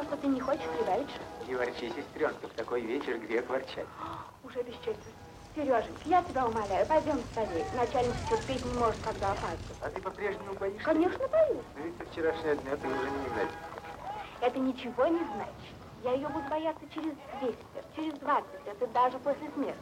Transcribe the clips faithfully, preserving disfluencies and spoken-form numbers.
Что ты не хочешь прибавить? Не ворчи, сестренка, в такой вечер грех ворчать. Уже без четверти. Сереженька, я тебя умоляю, пойдем скорее. Начальник терпеть не может, когда опаздывает. А ты по-прежнему боишься? Конечно, боюсь. Но ведь со вчерашнего дня ты уже не знаешь. Это ничего не значит. Я ее буду бояться через десять лет, через двадцать лет, и даже после смерти.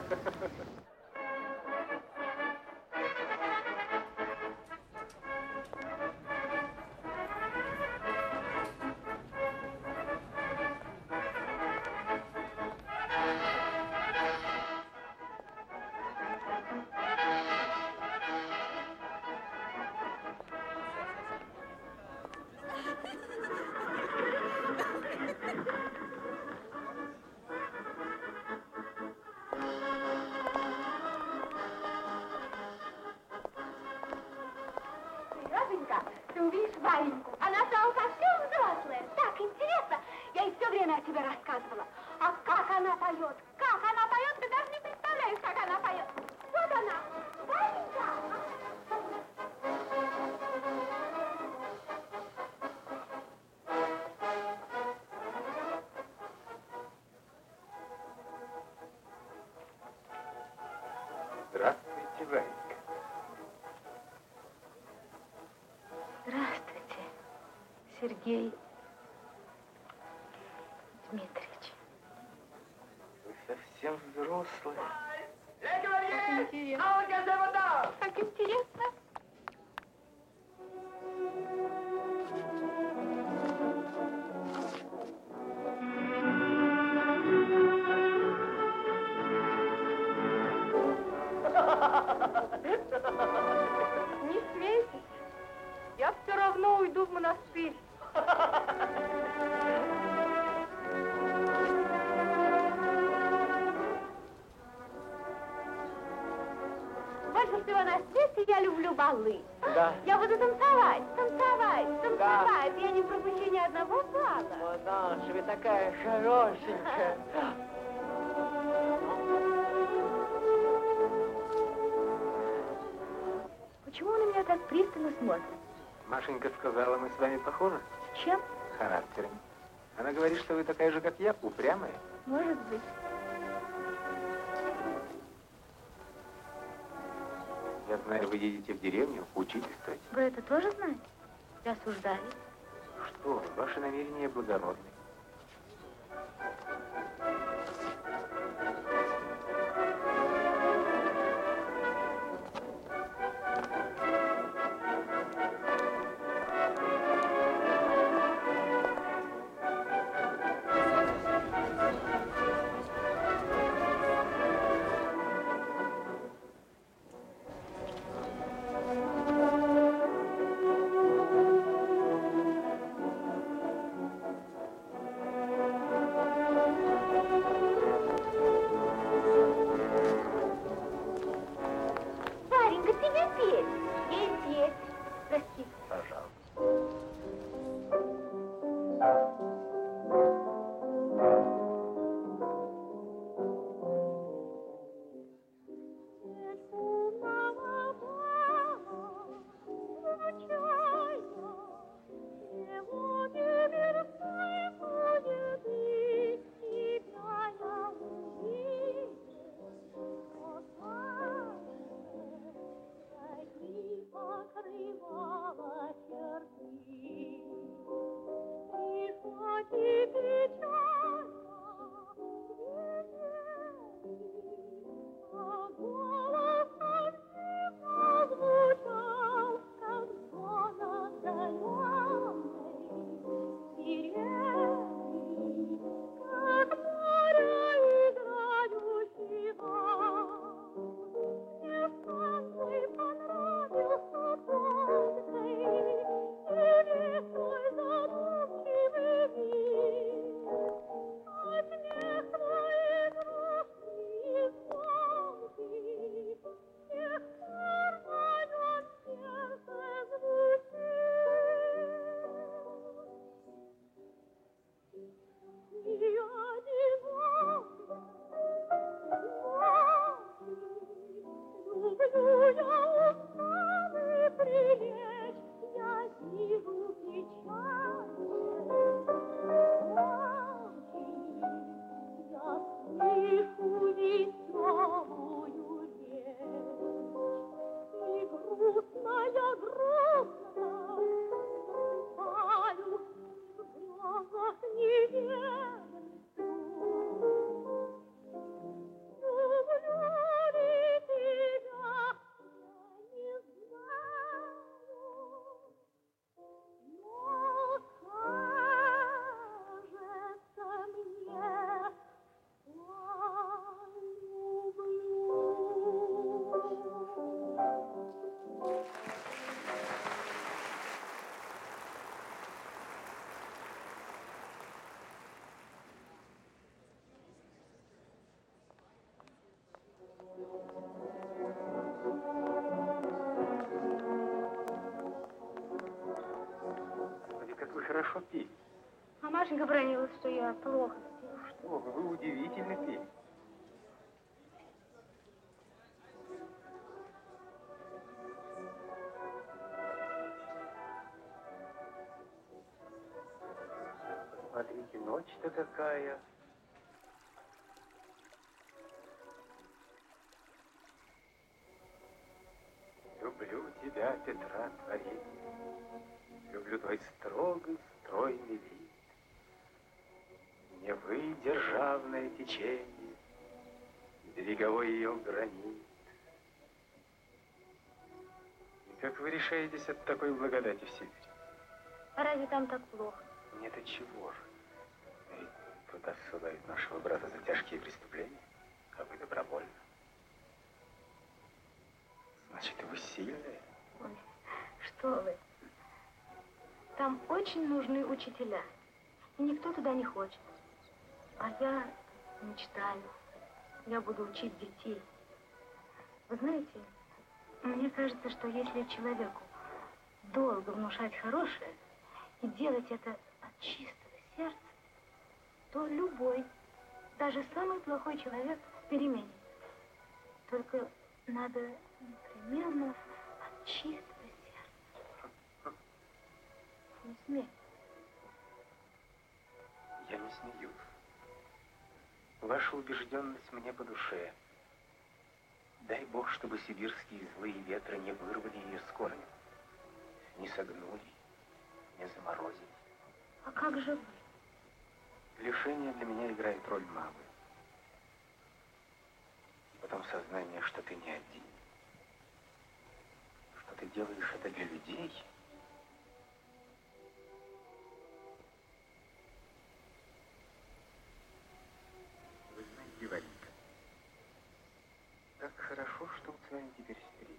Ты увидишь Вареньку. Она стала совсем взрослая. Так интересно. Я ей все время о тебе рассказывала. А как она поет? Как она поет? Ты даже не представляешь, как она поет. Вот она. Варенька. Здравствуйте, Варенька. Здравствуйте, Сергей Дмитриевич. Вы совсем взрослый. Как интересно. Как интересно. Не смейтесь. Я все равно уйду в монастырь. Больше всего на свете я люблю балы. Да. Я буду танцевать, танцевать, танцевать. Я не пропущу ни одного бала. Мадам, вы такая хорошенькая. Почему он на меня так пристально смотрит? Машенька сказала, мы с вами похожи. Чем? Характером. Она говорит, что вы такая же, как я, упрямая. Может быть. Я знаю, вы едете в деревню, учительствовать. Вы это тоже знаете? И осуждали? Что вы, ваши намерения благородны. хорошо пели. А Машенька бронилась, что я плохо пела. Что вы, вы удивительно пели. Посмотрите, ночь-то какая. Люблю тебя, Петра, творец. Люблю твой строгий, стройный вид. Не вы, державное течение, береговой ее гранит. И как вы решаетесь от такой благодати в Сибирь? А разве там так плохо? Нет, от чего же? Ведь туда ссылают нашего брата за тяжкие преступления, а вы добровольно. Значит, вы сильные? Ой, что вы. Там очень нужны учителя, и никто туда не хочет. А я мечтаю, я буду учить детей. Вы знаете, мне кажется, что если человеку долго внушать хорошее и делать это от чистого сердца, то любой, даже самый плохой человек переменится. Только надо непременно от чистого сердца. Не смей. Я не смеюсь. Ваша убежденность мне по душе. Дай Бог, чтобы сибирские злые ветры не вырвали ее с корнем, не согнули, не заморозили. А как же вы? Лишение для меня играет роль мамы. Потом сознание, что ты не один, что ты делаешь это для людей. Вы знаете, Варенька, как хорошо, что мы с вами теперь встретились.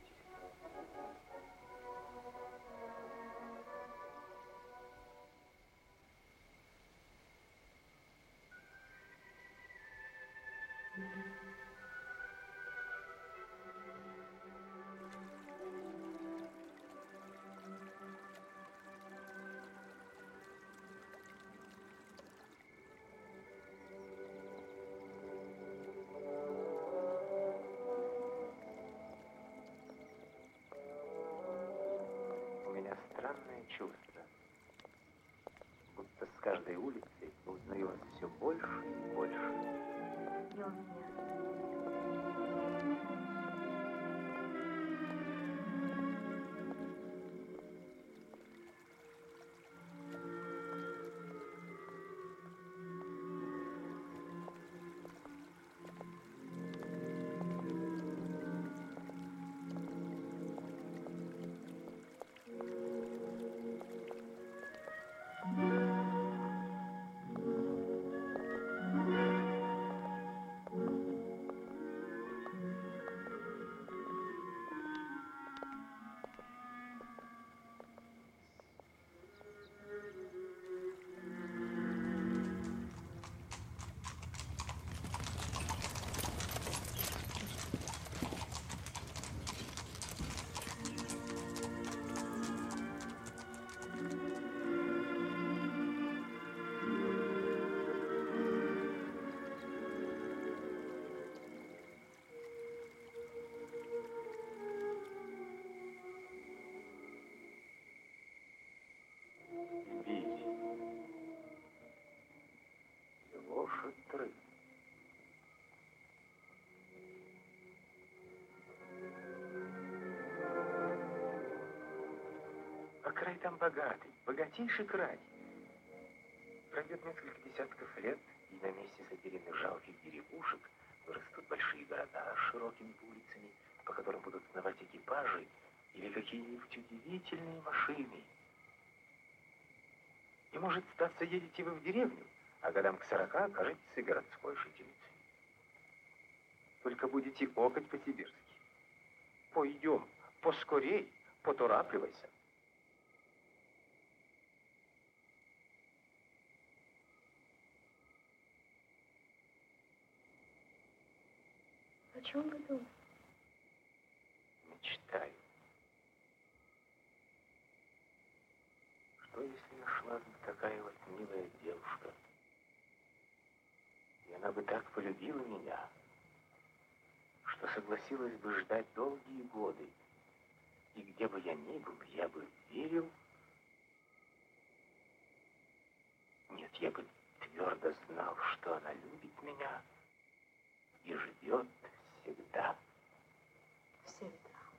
У меня странное чувство, будто с каждой улицей узнаю вас все больше и больше. И у меня. Лошадь. А край там богатый, богатейший край. Пройдет несколько десятков лет, и на месте затерянных жалких деревушек вырастут большие города с широкими улицами, по которым будут сновать экипажи или какие-нибудь удивительные машины. И может статься, едете вы в деревню, а годам к сорока окажетесь и городской жительницей. Только будете окать по-сибирски. Пойдем, поскорей, поторапливайся. О чем вы думаете? Мечтаю, что если нашлась бы такая вот милая девушка, и она бы так полюбила меня, что согласилась бы ждать долгие годы, и где бы я ни был, я бы верил, нет, я бы твердо знал, что она любит меня и ждет всегда. Всегда.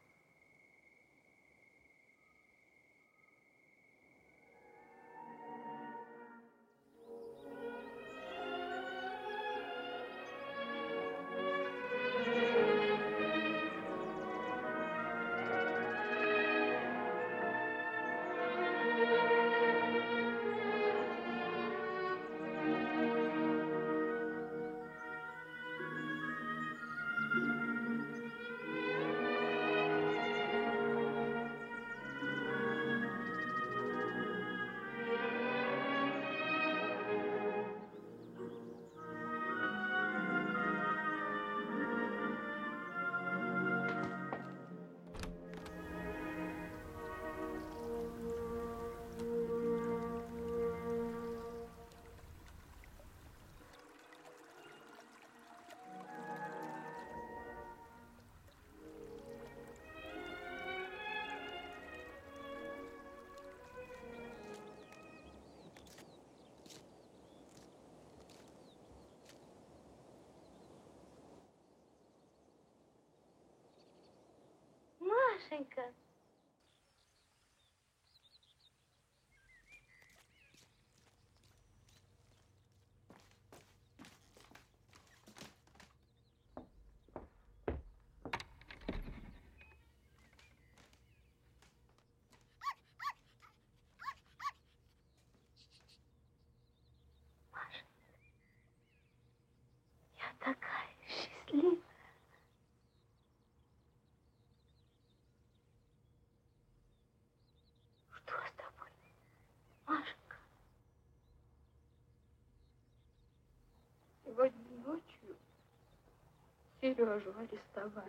Машенька. Маша, я такая счастливая. Что с тобой, Машенька? Сегодня ночью Сережу арестовали.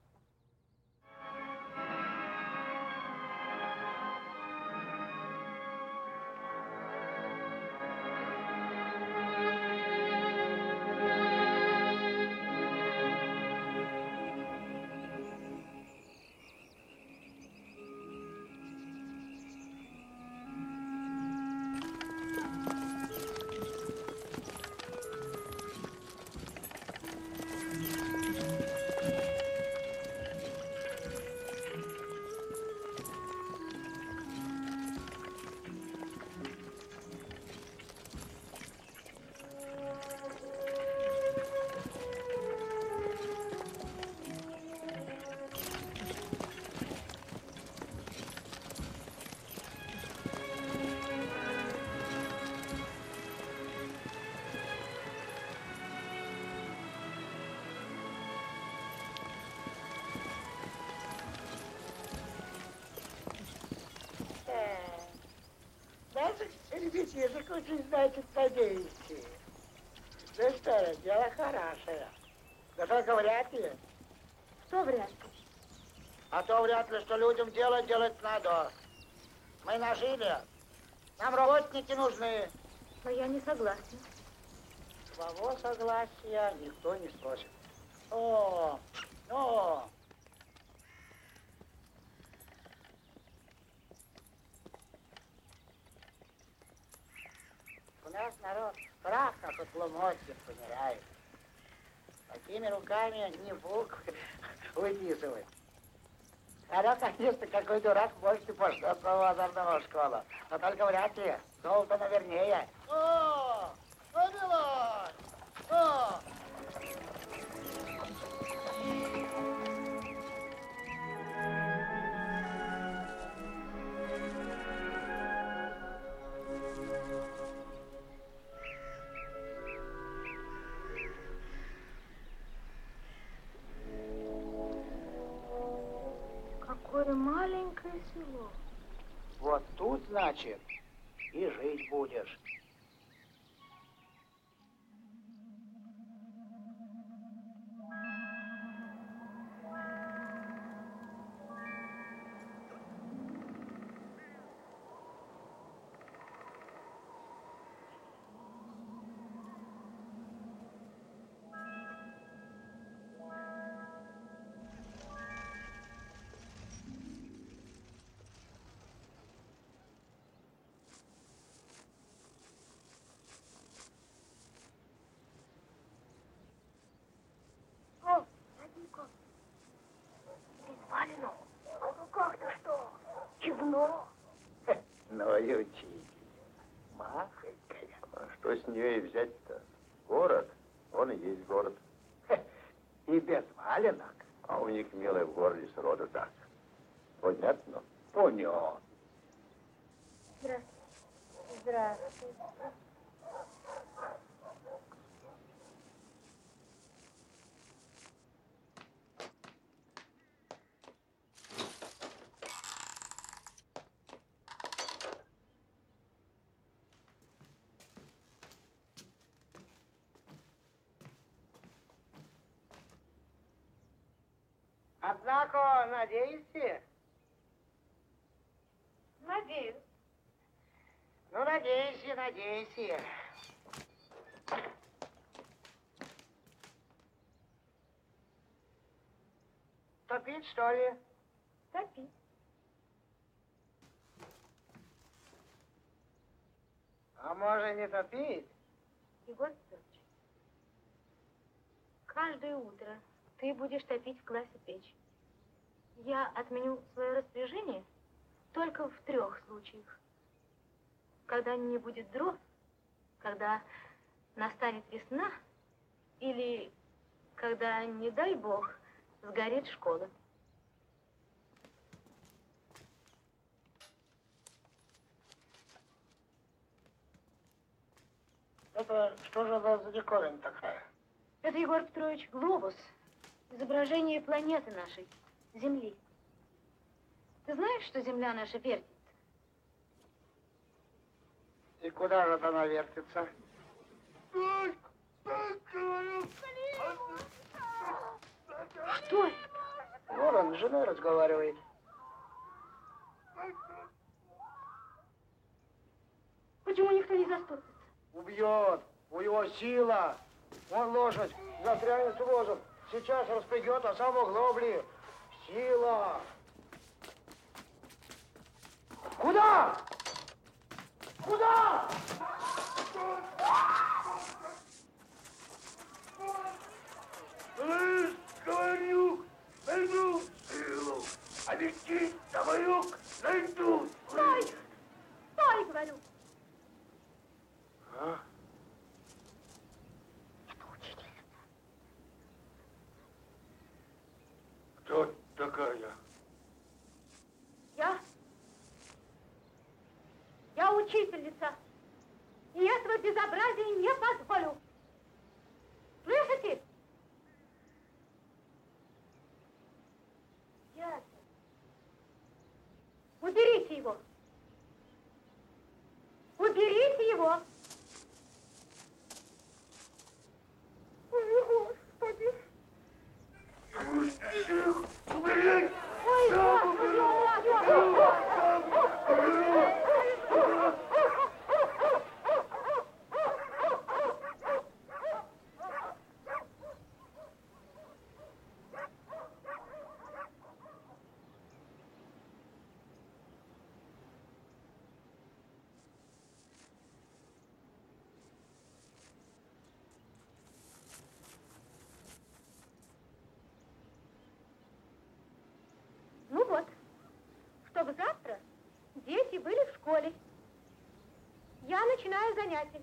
Наших ребятишек очень, значит, надеете. Да что, дело хорошее. Да только вряд ли. Что вряд ли? А то вряд ли, что людям дело делать надо. Мы нажили. Нам работники нужны. Но я не согласна. Твоего согласия никто не спросит. О, ну. У нас народ страха под ломотьем помирает. Такими руками не бук выписывать. Хотя, конечно, какой дурак может и пошлет своего озорного школу. Но только вряд ли. Золото навернее. О, Вавилон! О! Какое маленькое село. Вот тут, значит, и жить будешь. Ну, ну и учитель. Махонькая. А что с нее и взять-то? Город, он и есть город. И без валенок. А у них, милая, в городе сроду так. Понятно? Понятно. Здравствуйте. Здравствуйте. Однако, надеешься? Надеюсь. Ну, надейся, надейся. Топить, что ли? Топить. А может, не топить? Егор Петрович, каждое утро ты будешь топить в классе печь. Я отменю свое распоряжение только в трех случаях. Когда не будет дров, когда настанет весна, или когда, не дай бог, сгорит школа. Это что же она за диковина такая? Это, Егор Петрович, глобус. Изображение планеты нашей, Земли. Ты знаешь, что Земля наша вертится? И куда же она вертится? Что это? Вон он с женой разговаривает. Почему никто не заступится? Убьет. У него сила. Он лошадь застрянет с возом. Сейчас распрягет, а сам углобли. Сила. Куда? Куда? Слышь, говорю, найду силу, а летит самолюк найду. Стой! Стой, говорю! А? Это учительница. Кто такая? Я? Я учительница. И этого безобразия не позволю. Слышите? Дядя, уберите его. Уберите его. Ой, Господи. Убери! Ой, Господи. Ну вот, чтобы завтра дети были в школе. Я начинаю занятия.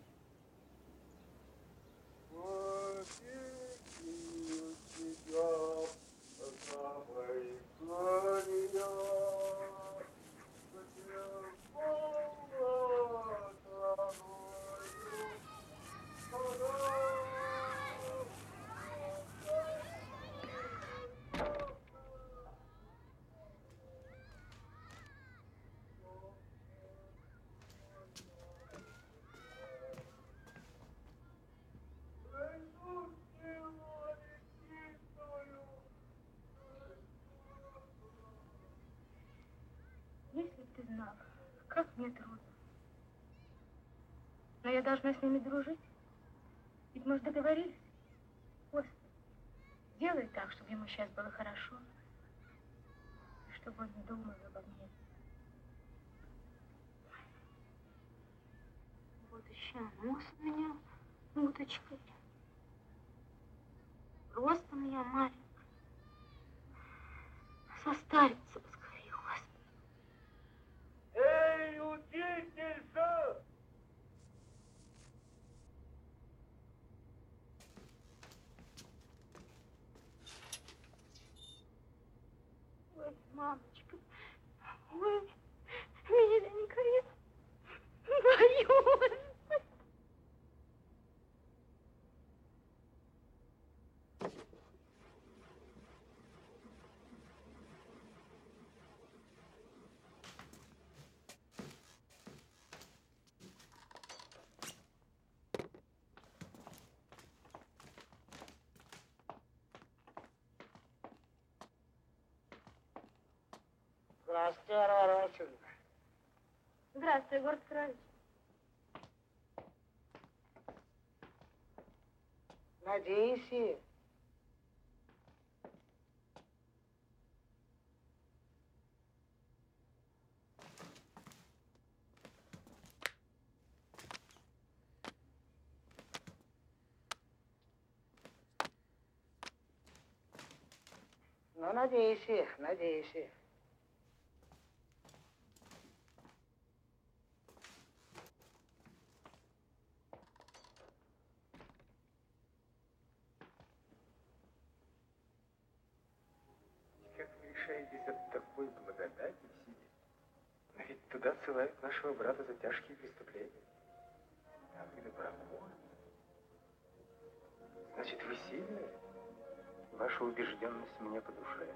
Если бы ты знал, как мне трудно. Но я должна с ними дружить. Ведь мы же договорились. Господи, сделай так, чтобы ему сейчас было хорошо. И чтобы он не думал обо мне. Вот еще нос у меня уточкой. Ростом я маленькая. Состарится поскорее, Господи. Мамочка, ой, миленькая, боюсь. Здравствуйте, Варвара Васильевна. Здравствуй, Егор Петрович. Надеюсь. Ну, надеюсь, надеюсь. Как вы решаетесь от такой благодати сидеть? Но ведь туда ссылают нашего брата за тяжкие преступления. А вы добровольны. Значит, вы сильные? Ваша убежденность мне по душе.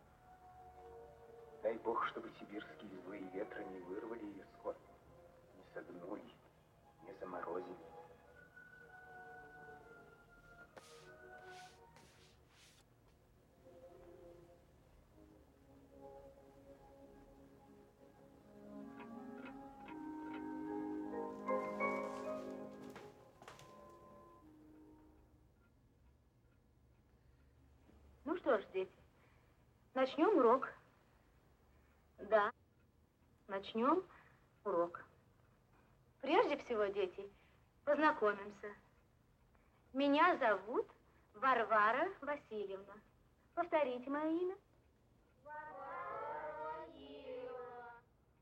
Дай Бог, чтобы сибирские злые ветры не вырвали ее с корня, не согнули, не заморозили. Ну что ж, дети, начнем урок. Да, начнем урок. Прежде всего, дети, познакомимся. Меня зовут Варвара Васильевна. Повторите мое имя. Варвара Васильевна.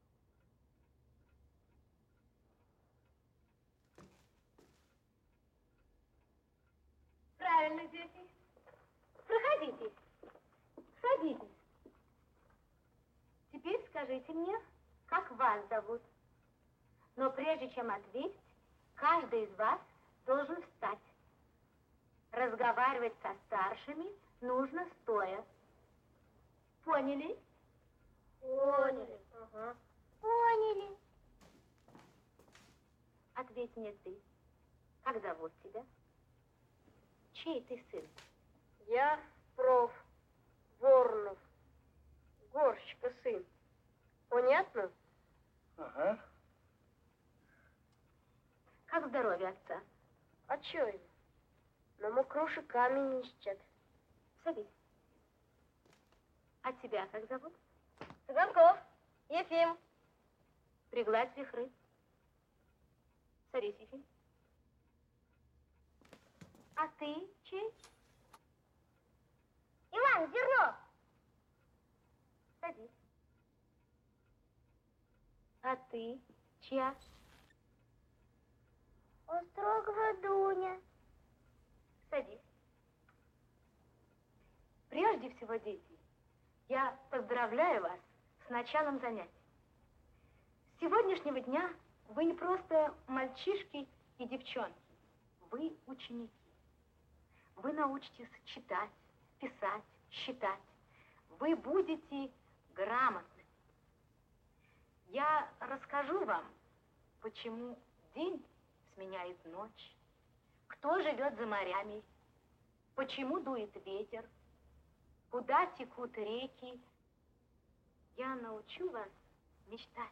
Правильно, дети. Проходите. Садитесь. Теперь скажите мне, как вас зовут. Но прежде чем ответить, каждый из вас должен встать. Разговаривать со старшими нужно стоя. Поняли? Поняли. Ага. Поняли. Ответь мне ты. Как зовут тебя? Чей ты сын? Я проф. Воронов. Горщика сын. Понятно? Ага. Как здоровье отца? А чё его? На мокруше камень ищет. Садись. А тебя как зовут? Цыганков. Ефим. Пригладь вихры. Садись, Ефим. А ты чей? Иван Зернов. Садись. А ты чья? Острогова Дуня. Садись. Прежде всего, дети, я поздравляю вас с началом занятий. С сегодняшнего дня вы не просто мальчишки и девчонки, вы ученики. Вы научитесь читать, писать, считать. Вы будете грамотны. Я расскажу вам, почему день сменяет ночь, кто живет за морями, почему дует ветер, куда текут реки. Я научу вас мечтать.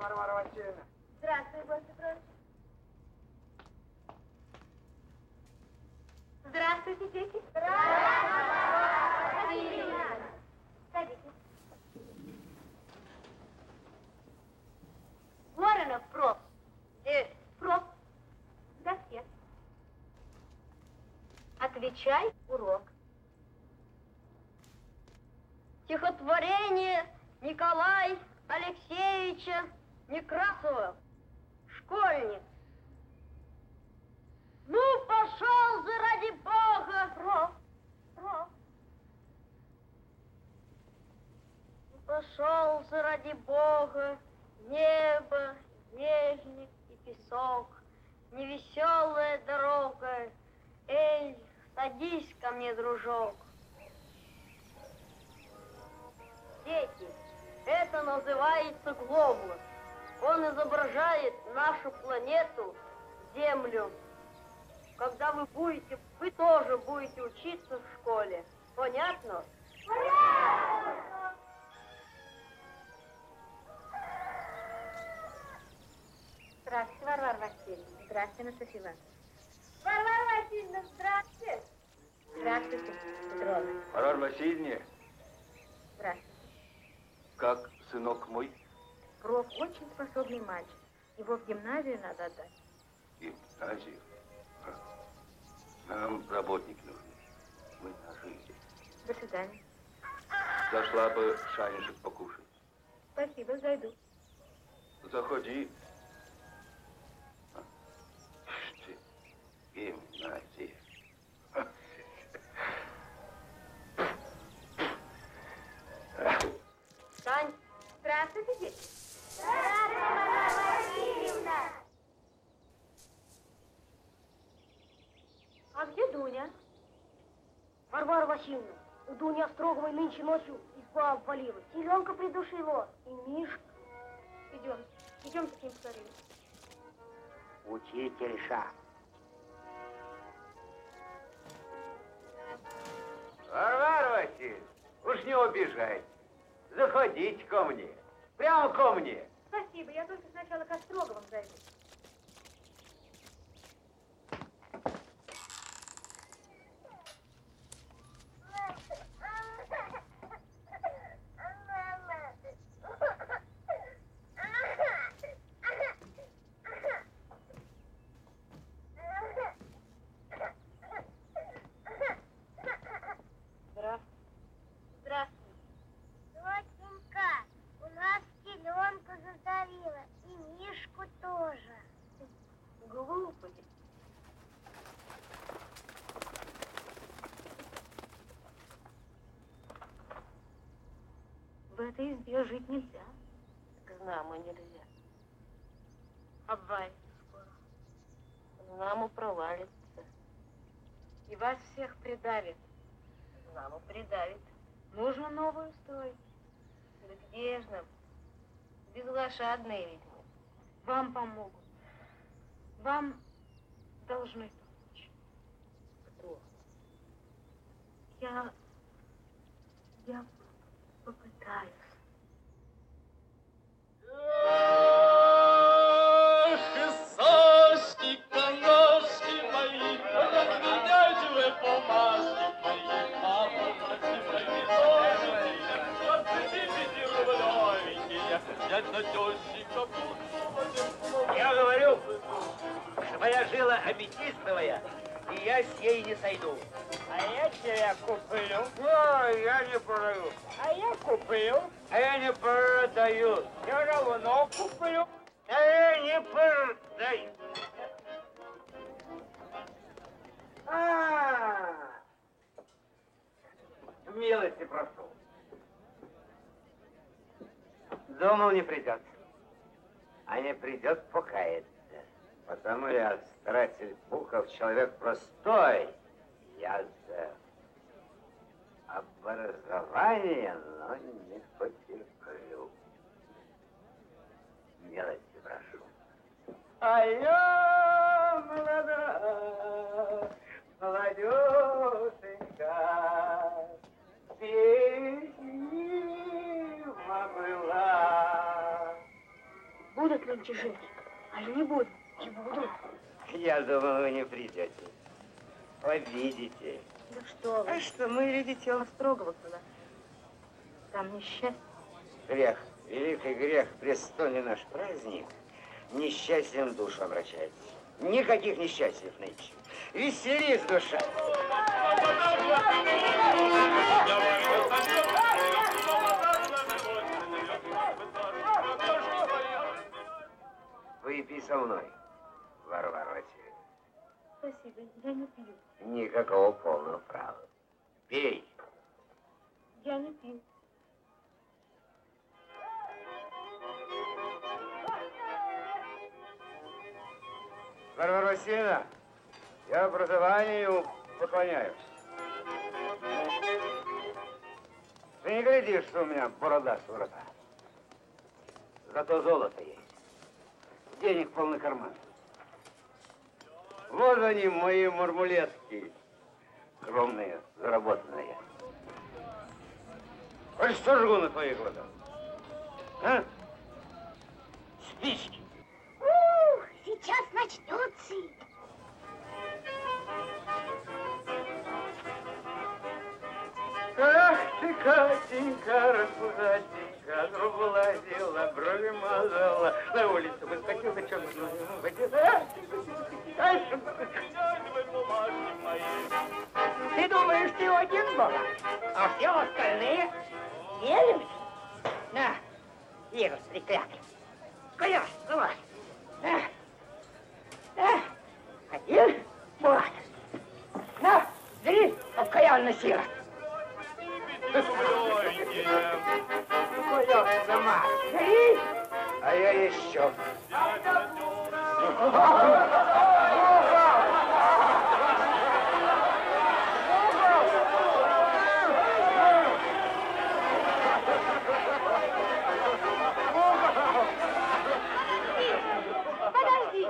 Варвара Васильевна. Здравствуй, Гостя Петрович. Здравствуйте, дети. Здравствуйте. Садитесь. Воронов, проф. Здесь. Проф. В доске. Отвечай, урок. Стихотворение Николая Алексеевича Некрасова. Школьник. Ну, пошел же ради Бога! Проф. Проф. Ну, пошел же ради Бога, небо, снежник и песок, невеселая дорога. Эй, садись ко мне, дружок. Дети, это называется глобус. Он изображает нашу планету, Землю. Когда вы будете, вы тоже будете учиться в школе. Понятно? Понятно. Здравствуйте, Варвара Васильевна. Здравствуйте, Анастасия Ивановна. Варвара Васильевна, здравствуйте. Здравствуйте, Петровна. Варвара Васильевна, Здравствуйте. как сынок мой? Проф очень способный мальчик. Его в гимназию надо отдать. Гимназию? Нам работник нужен. Мы нажили. До свидания. Зашла бы шанишек покушать. Спасибо, зайду. Заходи. Гимназия. Сань, Здравствуйте, дети. Здравствуйте, Варвара Васильевна. а где Дуня? Варвара Васильевна, у Дуни Остроговой нынче ночью изба обвалилась. Селенка придушила. И Мишка. Идем, идем с ним поговорим. Учительша. Варвара Васильевна, уж не убежайте. Заходите ко мне. Прямо ко мне. Спасибо, я только сначала к Остроговым зайду. Здравствуй. Доченька, у нас селенку задавила, и Мишку тоже. Глупый. В этой избе жить нельзя. Знамо нельзя. Обвалится скоро. Знамо провалится. И вас всех придавит. Знамо придавит. Нужно новую строить. Да где ж нам? Безлошадные ведь мы. Вам помогут. Вам должны помочь. Кто? Я... Я попытаюсь. Сашенька, ножки мои, разменяйте вы бумажки мои, а бумажки мои, отцепите рублевенькие, дядь Надежника буду. Я говорю, что моя жила аметистовая, и я с ней не сойду. А я тебя куплю. Ой, я не продаю. А я куплю. А я не продаю. Все равно куплю. А я не продаю. А, милости прошу. Думал, не придет. А не придет, покается. Потому я старатель Пухов, человек простой. Я за образование, но не потерплю. Милости прошу. А я молода, молодеженька, песнива была. будет нынче жить. А я не буду. Не буду. Я думал, вы не придете. Увидите. Да что вы. А что, мы, видите, Острогова была. Там несчастье. грех, великий грех, престольный наш праздник, несчастьем в душу обращается. Никаких несчастьев нынче. Веселись, душа. Выпей со мной, Варвара Васильевна. Спасибо, я не пью. Никакого полного права. Пей. Я не пью. Варвара Васильевна, я образованию поклоняюсь. Ты не глядишь, что у меня борода с врата. Зато золото есть. Денег полный карман. Вот они, мои мармулетки. Скромные, заработанные. Хоть что жгу на твоих глазах? А? Спички. Ух, сейчас начнется. Ах ты, Катенька, распузатенька, грубо лазила, брови мазала, на улицу выскочила, черную водила. Ты думаешь, ты один богат, а все остальные елемки? На, вирус треклятый. Коля, давай. На, на, один богат. На, бери, окаянный сирот. Коля, сама, бери. А я еще. Подожди.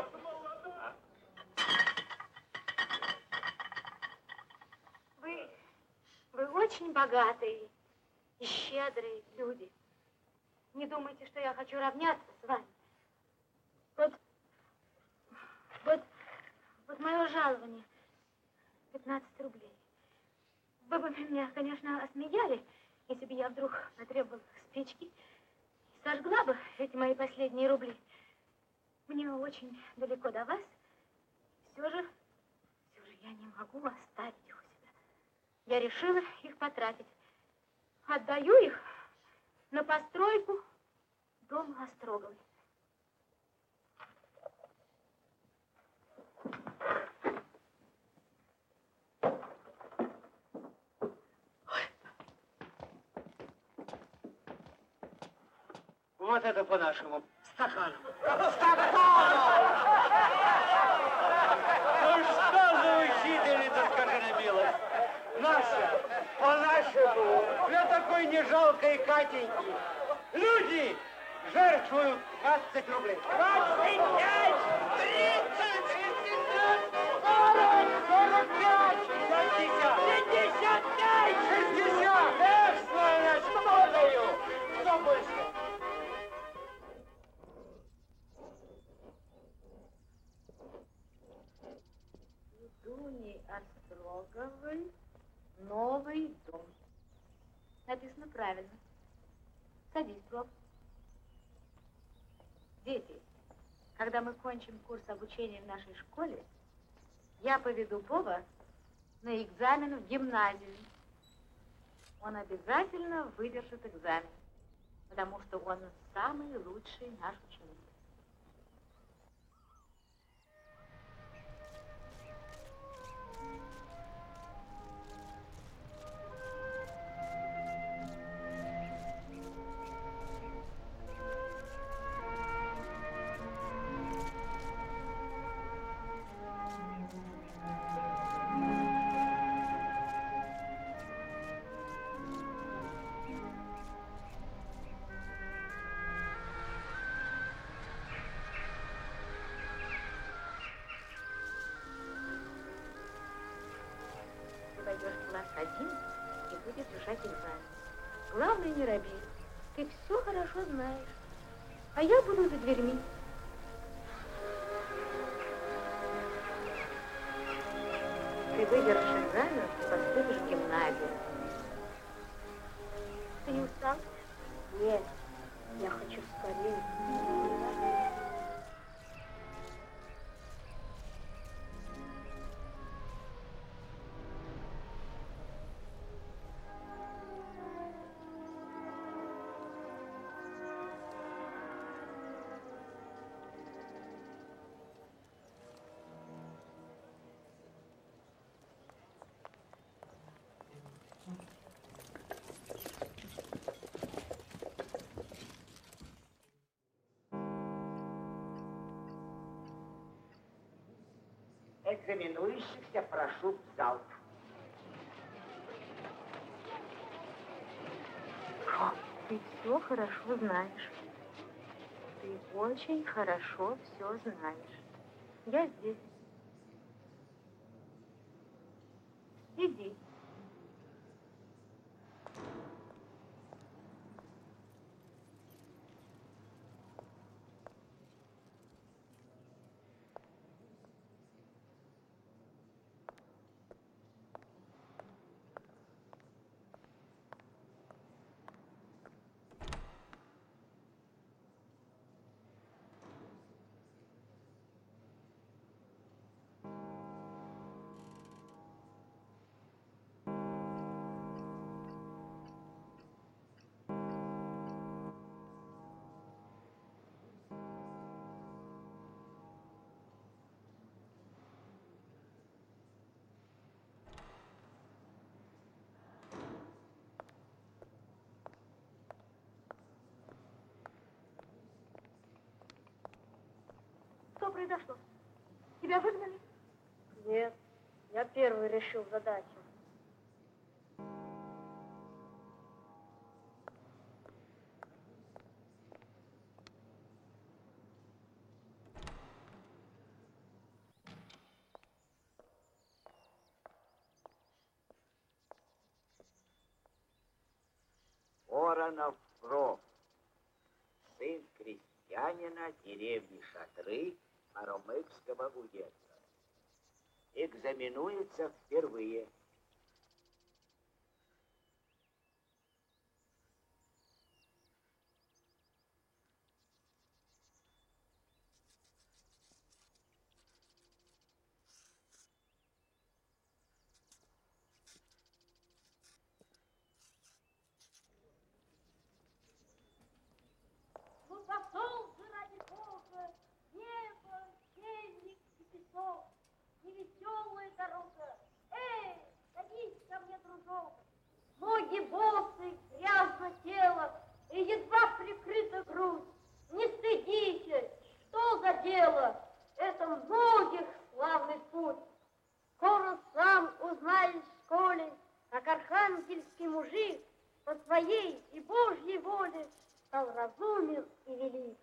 Вы, вы очень богатые и щедрые люди. Не думайте, что я хочу равняться с вами. Вот, вот, вот мое жалование пятнадцать рублей. Вы бы меня, конечно, осмеяли, если бы я вдруг потребовала спички и сожгла бы эти мои последние рубли. Мне очень далеко до вас. Все же, все же я не могу оставить их у себя. Я решила их потратить. Отдаю их на постройку дома Остроговой. Вот это по-нашему. Стаканом. Ну что за учительница, скажи на милость? Наша, по-нашему, для такой нежалкой Катеньки. Люди жертвуют двадцать рублей. двадцать пять! тридцать! тридцать пять! сорок! сорок пять! пятьдесят! пятьдесят пять! шестьдесят! Эх, сволочь, что даю? Что больше? Дуни Остроговой новый дом. Написано правильно. Садись, Проб. Дети, когда мы кончим курс обучения в нашей школе, я поведу Боба на экзамен в гимназию. Он обязательно выдержит экзамен, потому что он самый лучший наш ученик. Пойдешь в класс один и будешь решать экзамен. Главное, не робей. Ты все хорошо знаешь. А я буду за дверьми. Если выдержишь экзамен, поступишь в гимназию. Ты не устал? Нет, я хочу скорее. Экзаменующихся прошу в зал. Ты все хорошо знаешь. Ты очень хорошо все знаешь. Я здесь. Иди. Что произошло? Тебя выгнали? Нет, я первый решил задачу. Воронов Проф, сын крестьянина деревни Шатры Аромыкского уезда. Экзаменуется впервые. Ну пошел же ради Бога, небо, сельник и песок, невеселая дорога. Эй, садись ко мне, дружок. Ноги боссы, грязно тело, и едва прикрыта грудь. Не стыдитесь, что за дело? Это многих славный путь. Скоро сам узнаешь в школе, как архангельский мужик по своей и Божьей воле стал разумен и велик.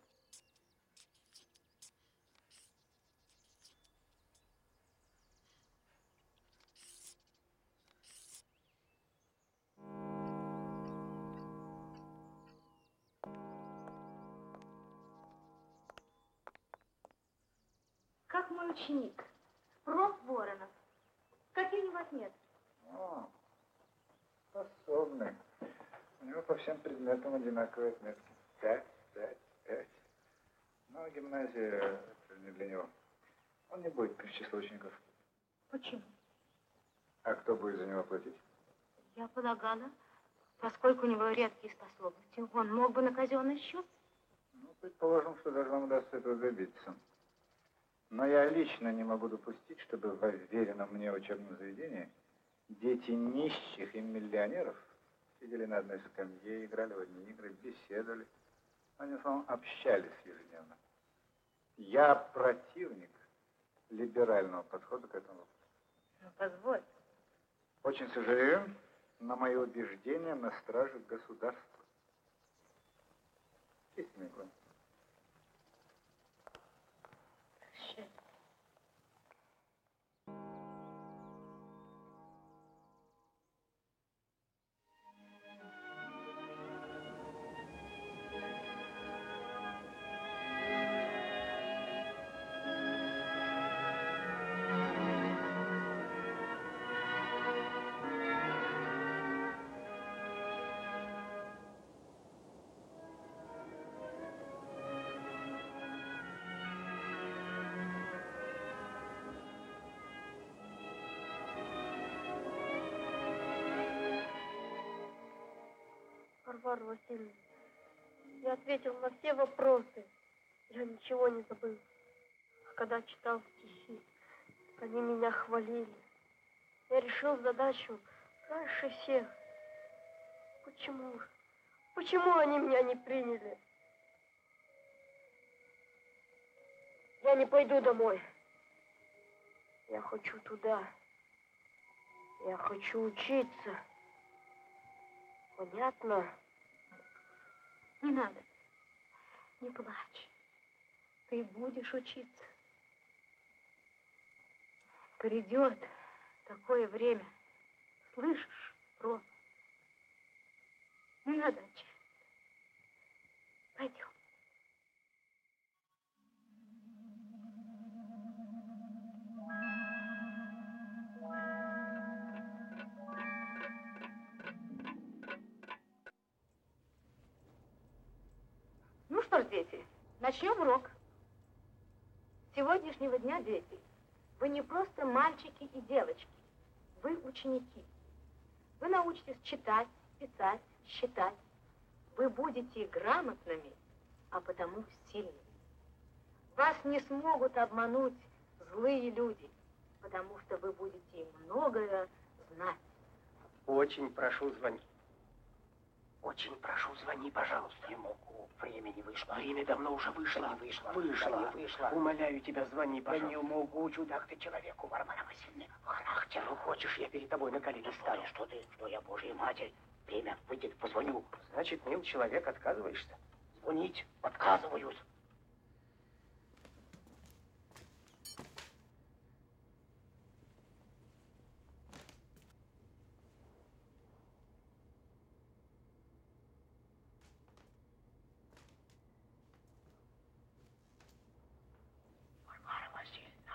Как мой ученик, проф. Воронов. Какие у вас нет? О, способный. У него по всем предметам одинаковые отметки. Пять, пять, пять. Но гимназия это не для него. Он не будет из числа учеников. Почему? А кто будет за него платить? Я полагала, поскольку у него редкие способности, он мог бы на казенный счет. Ну, предположим, что даже вам удастся этого добиться. Но я лично не могу допустить, чтобы в уверенном мне учебном заведении дети нищих и миллионеров сидели на одной скамье, играли в одни игры, беседовали. Они, в основном, общались ежедневно. Я противник либерального подхода к этому вопросу. Ну, позволь. Очень сожалею, но мои убеждения на страже государства. Истинный клон. Варвара Васильевна, я ответил на все вопросы. Я ничего не забыл. А когда читал стихи, они меня хвалили. Я решил задачу раньше всех. Почему? Почему они меня не приняли? Я не пойду домой. Я хочу туда. Я хочу учиться. Понятно? Не надо. Не плачь. Ты будешь учиться. Придет такое время. Слышишь, Рома? Не надо отчаиваться. Пойдем. Ну что ж, дети, начнем урок. С сегодняшнего дня, дети, вы не просто мальчики и девочки, вы ученики. Вы научитесь читать, писать, считать. Вы будете грамотными, а потому сильными. Вас не смогут обмануть злые люди, потому что вы будете многое знать. Очень прошу, звони. Очень прошу, звони, пожалуйста. Не могу. Время не вышло. Время давно уже вышло. Да не вышло. Вышло. Да не вышло. Умоляю тебя, звони, Я пожалуйста. не могу, чудак ты человеку, Варвара Васильевна. Характер. Ну, хочешь, я перед тобой на колени Да стану? что ты, что я, Божья Матерь. Время выйдет, позвоню. Значит, мил человек, отказываешься? Звонить отказываюсь. Варвара Васильевна.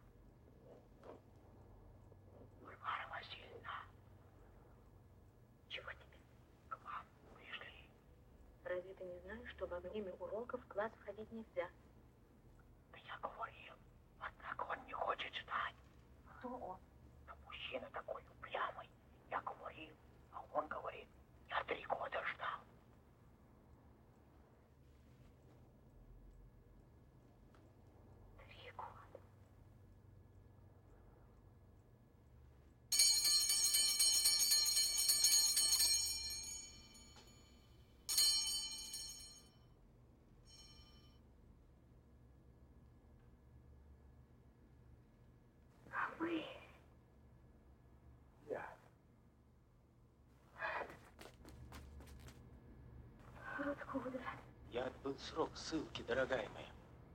Варвара Васильевна. Чего тебе? К вам пришли. Разве ты не знаешь, что во время уроков в класс входить нельзя? Да я говорил, однако он не хочет ждать. Кто он? Да мужчина такой упрямый. Я говорил, а он говорит, я три года ждал. Три года. А вы... Я. Вы откуда? Я отбыл срок ссылки, дорогая моя.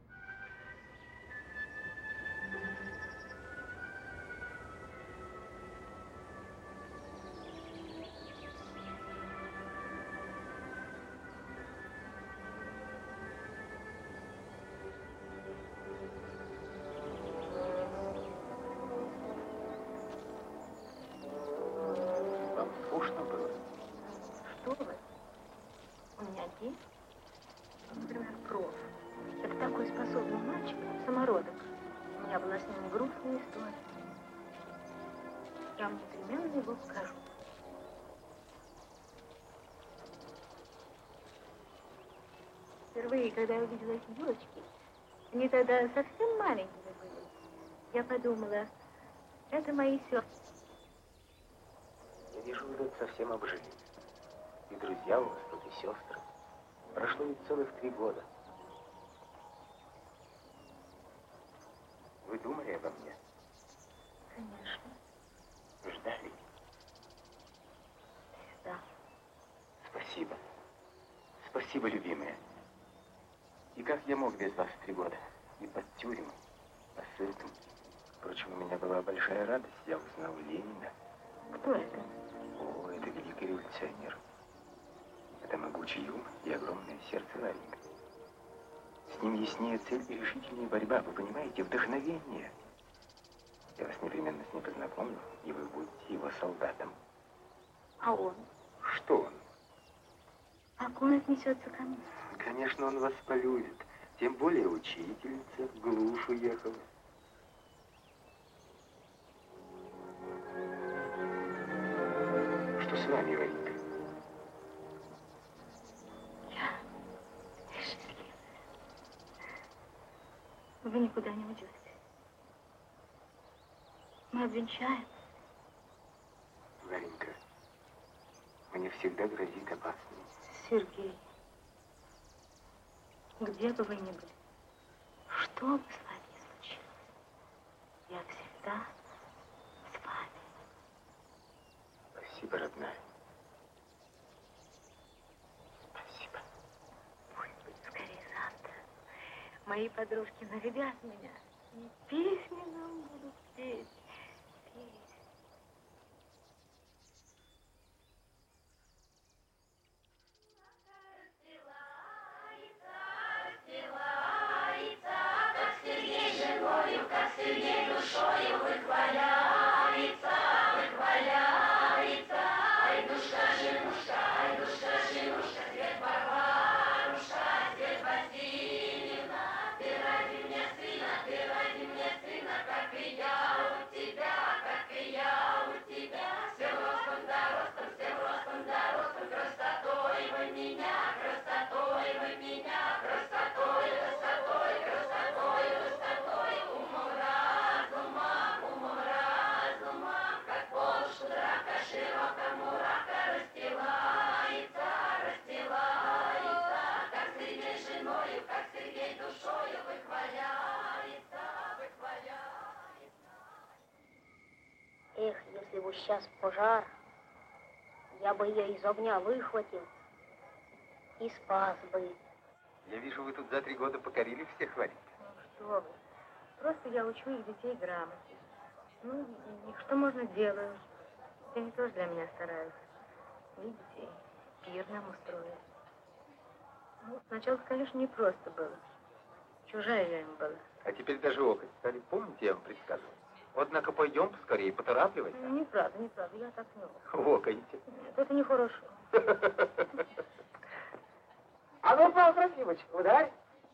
Вам скучно было? Что вы? У меня есть, например, проф. Это такой способный мальчик, самородок. У меня была с ним грустная история. Я вам непременно его покажу. Впервые, когда я увидела эти девочки, они тогда совсем маленькими были. Я подумала, это мои сестры. Я вижу, вы тут совсем обжились. И друзья у вас тут, и сестры. Прошло ведь целых три года. Вы думали обо мне? Конечно. Ждали? Да. Спасибо. Спасибо, любимая. И как я мог без вас три года? И под тюрьмой, по ссылкам. Впрочем, у меня была большая радость. Я узнал Ленина. Кто это? О, это великий революционер. Это могучий ум и огромное сердце Ларика. С ним яснее цель и решительнее борьба. Вы понимаете, вдохновение. Я вас непременно с ним познакомлю, и вы будете его солдатом. А он? Что он? Как он отнесется ко мне? Конечно, он вас полюбит. Тем более учительница в глушь уехала. Что с вами, Варенька? Вы никуда не уйдете. Мы обвенчаем. Варенька, мне всегда грозит опасность. Сергей, где бы вы ни были, что бы с вами ни случилось, я всегда с вами. Спасибо, родная. Спасибо. Пусть будет скорее завтра. Мои подружки нарядят меня, и песни нам будут петь. Эх, если бы сейчас пожар, я бы ее из огня выхватил и спас бы. Я вижу, вы тут за три года покорили всех, Варенька. Ну что вы, просто я учу их детей грамоте. Ну, и что можно делаю. Они тоже для меня стараются. Видите, пир нам устроили. Ну, сначала, конечно, не просто было. Чужая я им была. А теперь даже окон стали. Помните, я вам предсказывал? Однако пойдем поскорее, поторапливайся. Ну, неправда, неправда, я так не могу. Окаете. Нет, это нехорошо. А ну, Павел Трофимович, ударь.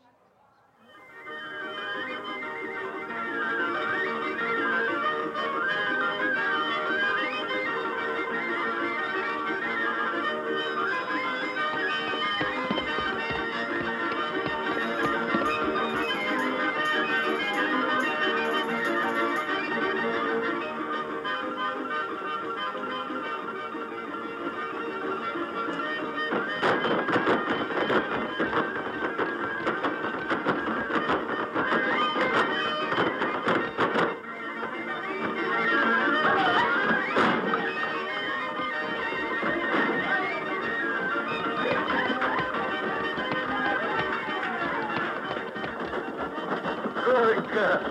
Горько!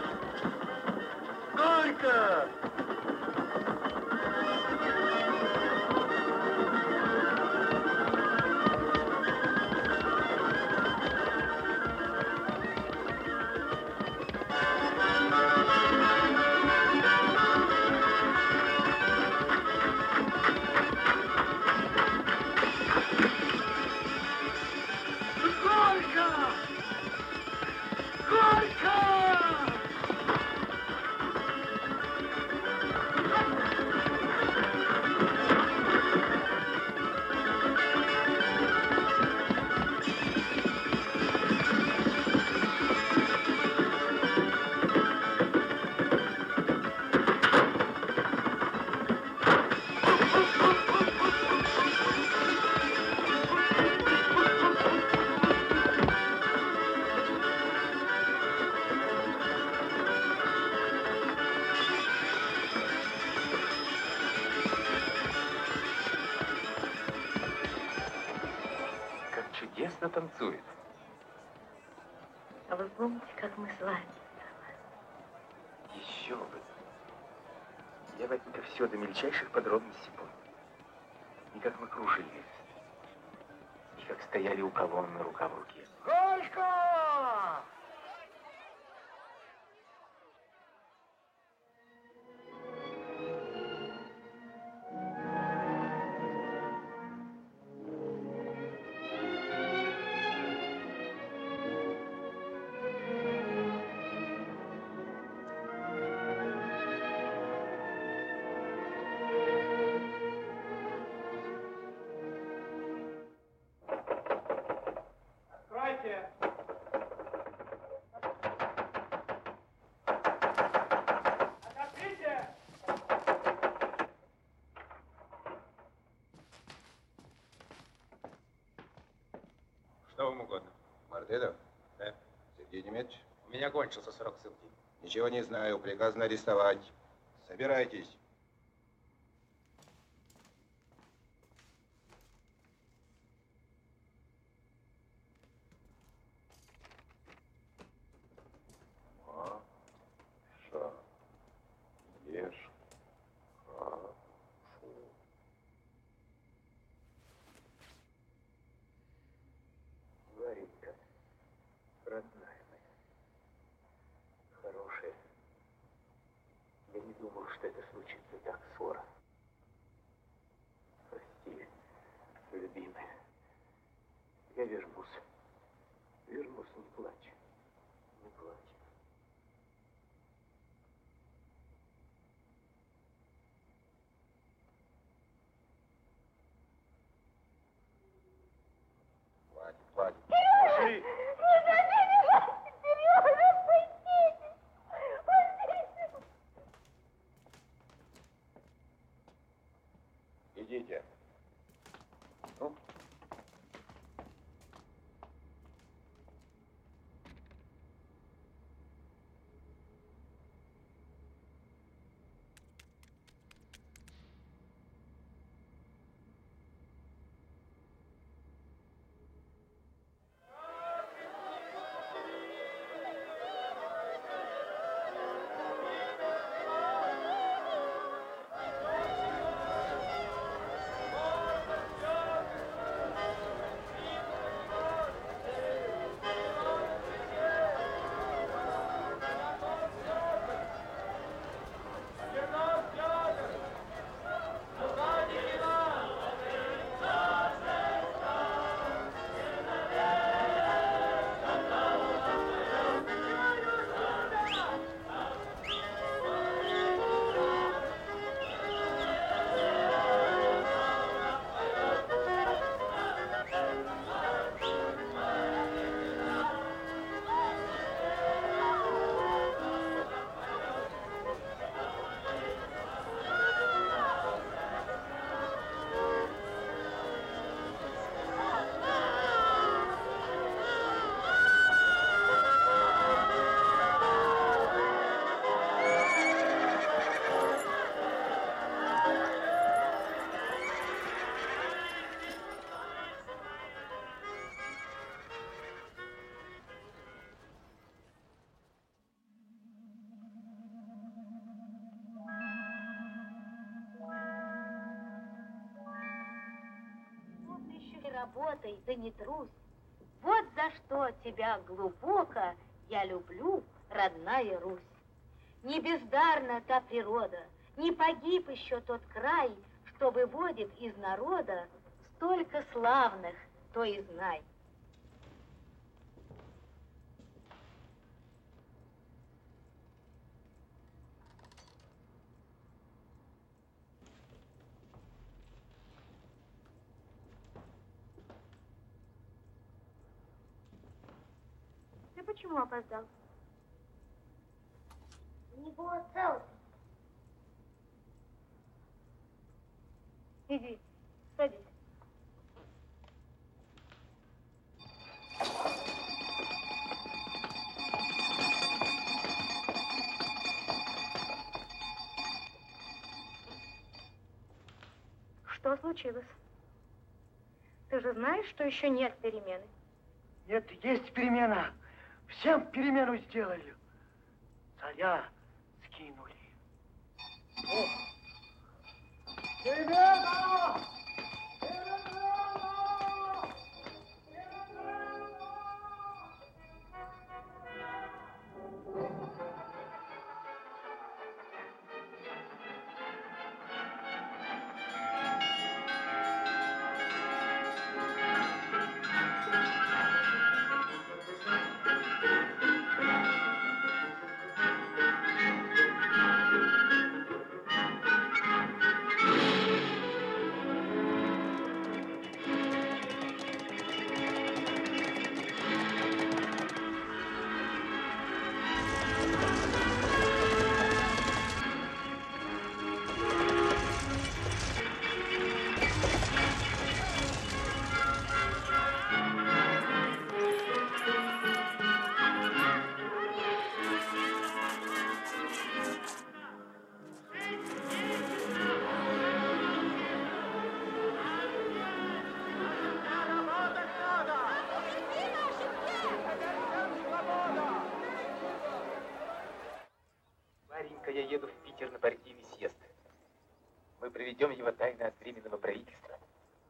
Горько! Чудесно танцует. А вы помните, как мы с вами? Еще бы. Я, Ватенька, все до мельчайших подробностей помню. И как мы кружились. И как стояли у колонны рука в руке. Горько! Что вам угодно? Мартынов? Да. Сергей Демидович? У меня кончился срок ссылки. Ничего не знаю. Приказано арестовать. Собирайтесь. Маша, ешь кашу. Варенька, родная моя, хорошая. Я не думал, что это случится так скоро. Прости, любимая. Я вернусь. Вернусь, не плачь. Не плачь. Хватит, хватит. Сережа! Сережа, Сережа, спасите! Спасите! Идите. Ну? Работай, да не трусь. Вот за что тебя глубоко я люблю, родная Русь. Не бездарна та природа, не погиб еще тот край, что выводит из народа столько славных, то и знай. Ты почему опоздал? Не было целостности. Иди, садись. Что случилось? Ты же знаешь, что еще нет перемены? Нет, есть перемена. Всем перемену сделали. Царя скинули. О! Перемена! чернопартийный съезд. Мы проведем его тайно от Временного правительства.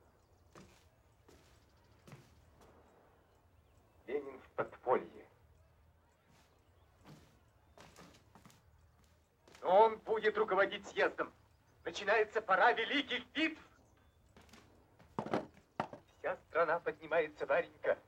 Ленин в подполье. Но он будет руководить съездом. Начинается пора великих битв. Вся страна поднимается, Варенька.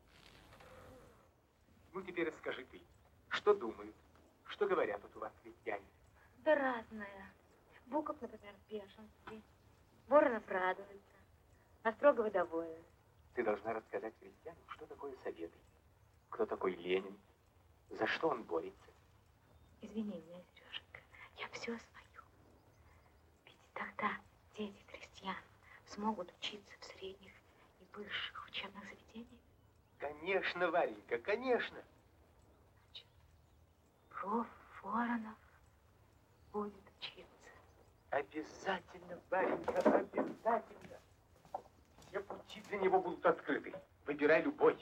Ну, теперь расскажи ты, что думают, что говорят вот у вас крестьяне? Да разное. Буков, например, в бешенстве. Воронов радуется. Острогова доволен. Ты должна рассказать крестьянам, что такое Советы, кто такой Ленин, за что он борется. Извини меня, Сереженька, я все свою. Ведь тогда дети крестьян смогут учиться в средних и высших учебных заведениях. Конечно, Варенька, конечно. Значит, проф. Воронов будет учиться. Обязательно, Варенька, обязательно. Все пути для него будут открыты. Выбирай любой.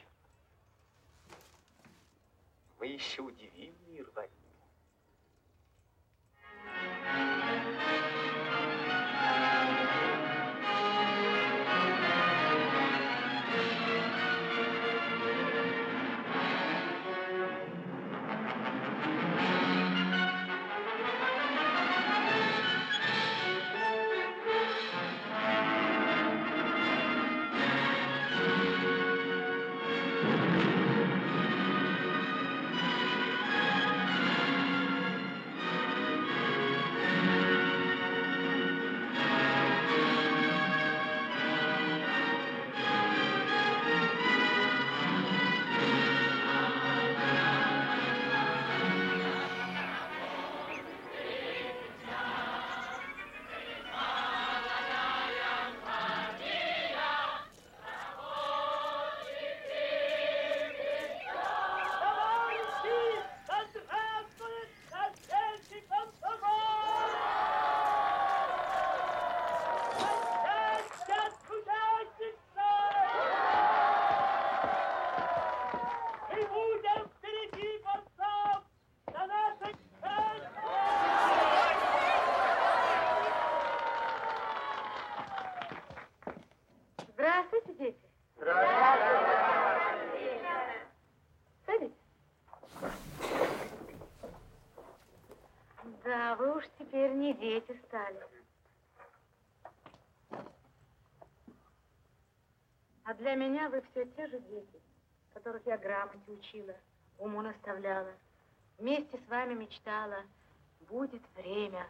Мы еще удивим мир, Варенька. Здравствуйте, дети. Садитесь. Да, вы уж теперь не дети стали. А для меня вы все те же дети, которых я грамоте учила, уму наставляла, вместе с вами мечтала. Будет время.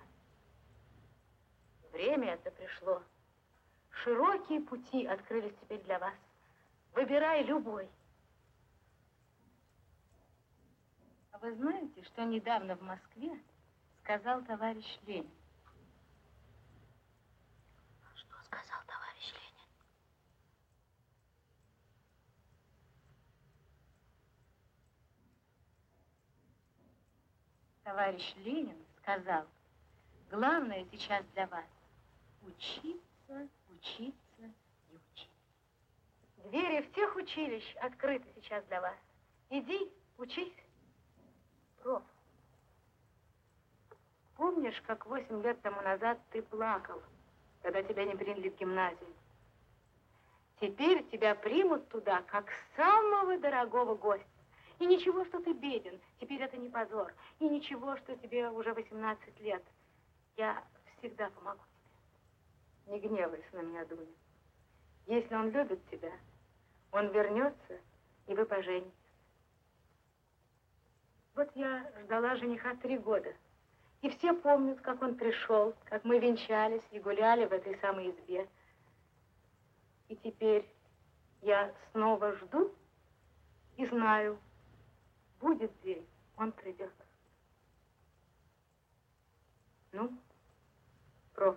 Время это пришло. Широкие пути открылись теперь для вас. Выбирай любой. А вы знаете, что недавно в Москве сказал товарищ Ленин? Что сказал товарищ Ленин? Товарищ Ленин сказал, главное сейчас для вас учиться, учиться и учиться. Двери всех училищ открыты сейчас для вас. Иди, учись. Проф, помнишь, как восемь лет тому назад ты плакал, когда тебя не приняли в гимназию? Теперь тебя примут туда, как самого дорогого гостя. И ничего, что ты беден, теперь это не позор. И ничего, что тебе уже восемнадцать лет. Я всегда помогу тебе. Не гневайся на меня, Дуня. Если он любит тебя, он вернется, и вы поженитесь. Вот я ждала жениха три года. И все помнят, как он пришел, как мы венчались и гуляли в этой самой избе. И теперь я снова жду и знаю, будет день, он придет. Ну, проф.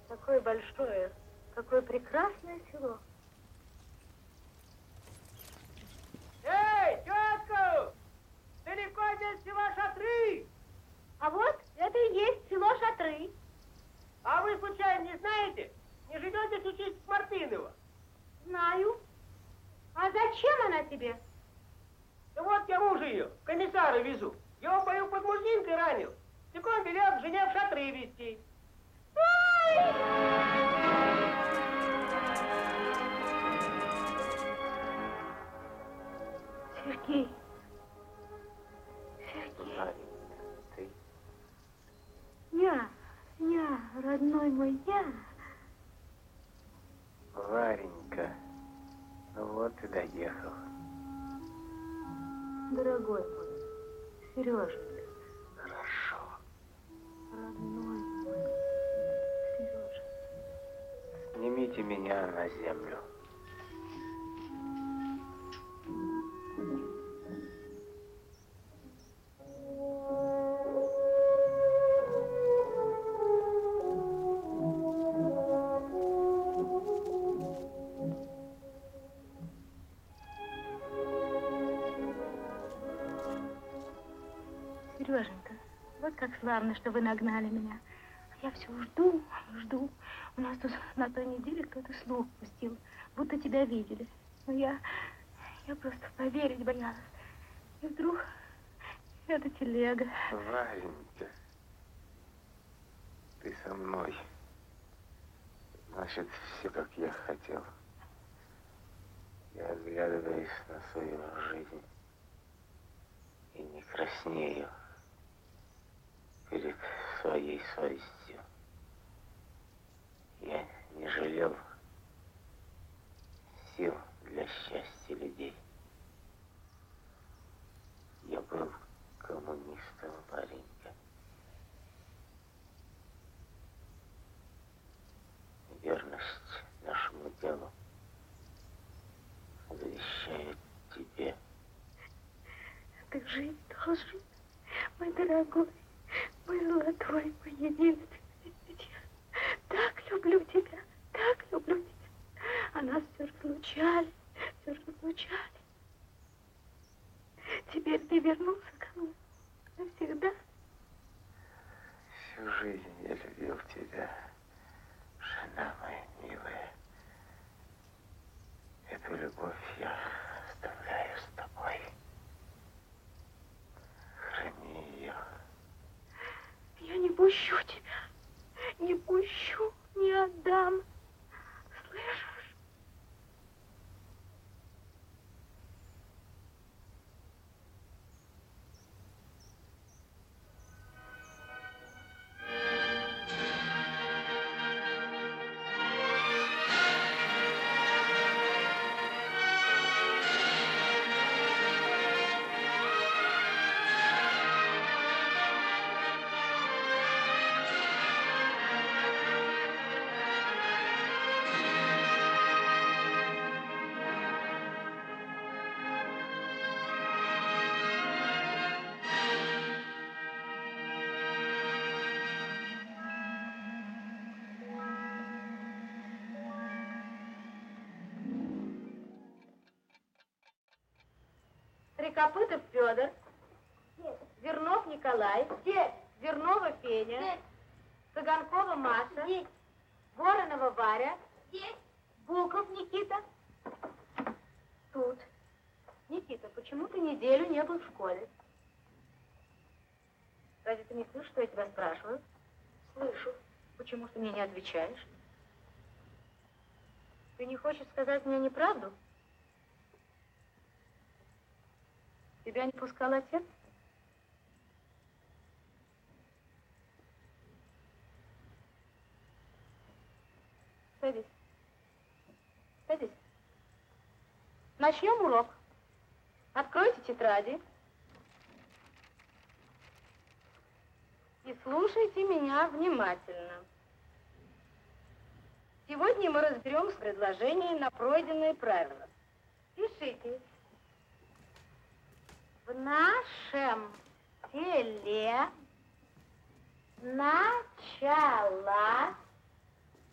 Какое большое, какое прекрасное село. Эй, тетка! Далеко здесь село Шатры? А вот это и есть село Шатры. А вы, случайно, не знаете? Не живете учитель Мартынова? Знаю. А зачем она тебе? Да вот я мужа ее, комиссара везу. Его в бою под Мурзинкой ранил. Так он велел жене в Шатры везти. Сергей. Сергей. Варенька, ты? Я, я, родной мой, я. Варенька, ну вот и доехал. Дорогой мой, Сережа. Хорошо. Родной мой, Сережа. Снимите меня на землю. Сереженька, вот как славно, что вы нагнали меня. Я все жду, жду. У нас тут на той неделе кто-то слух пустил, будто тебя видели. Но я, я просто поверить боялась. И вдруг эта телега. Варенька, ты со мной. Значит, все, как я хотел. Я оглядываюсь на свою жизнь и не краснею перед своей совестью. Я не жалел сил для счастья людей. Я был коммунистом, Варенька. Верность нашему делу завещаю тебе. Ты жить должен, мой дорогой, мой золотой, мой единственный. Я так люблю тебя, так люблю тебя. А нас все разлучали, все разлучали. Теперь ты вернулся ко мне навсегда. Всю жизнь я любил тебя, жена моя милая. Эту любовь я оставляю с тобой. Храни ее. Я не пущу тебя, не пущу, не отдам. Слышишь? Трекопытов Федор, Зернов Николай, Зернова Феня, Цыганкова Маша, Воронова Варя, Буков Никита. Тут. Никита, почему ты неделю не был в школе? Разве ты не слышишь, что я тебя спрашиваю? Слышу. Почему ты мне не отвечаешь? Ты не хочешь сказать мне неправду? Тебя не пускал отец? Садись. Садись. Начнем урок. Откройте тетради. И слушайте меня внимательно. Сегодня мы разберем предложения на пройденные правила. Пишите. В нашем селе начала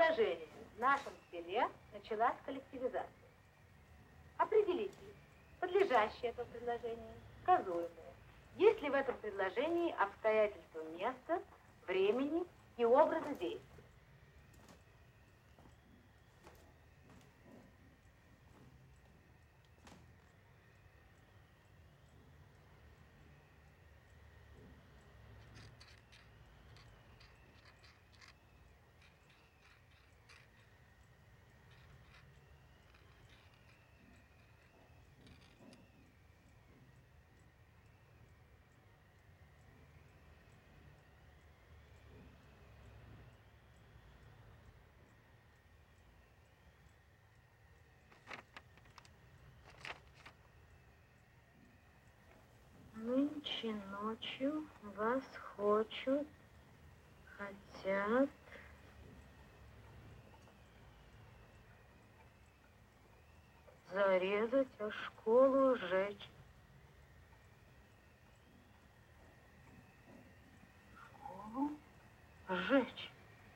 предложение. В нашем селе началась коллективизация. Определите, подлежащее это предложение, сказуемое. Есть ли в этом предложении обстоятельства места, времени и образа действия? Нынче ночью вас хочут, хотят зарезать, а школу сжечь. Школу сжечь.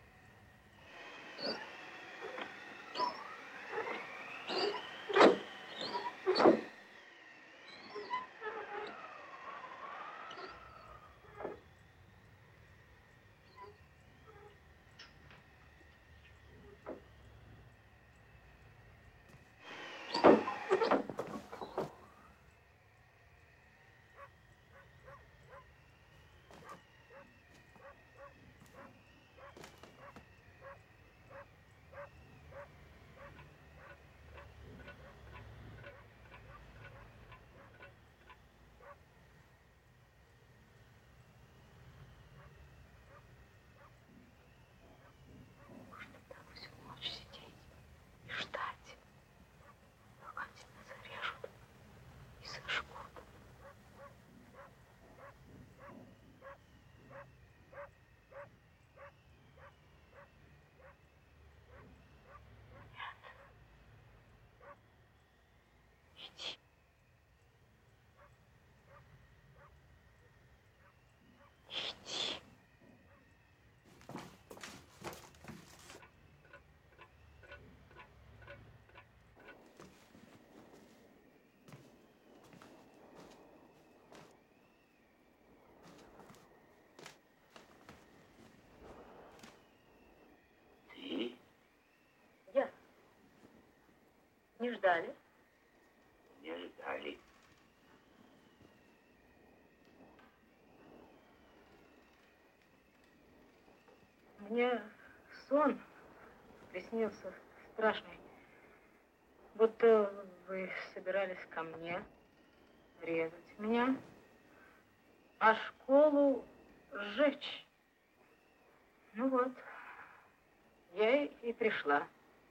Не ждали? Не ждали. Мне сон приснился страшный. Будто вы собирались ко мне резать меня, а школу сжечь. Ну вот, я и пришла.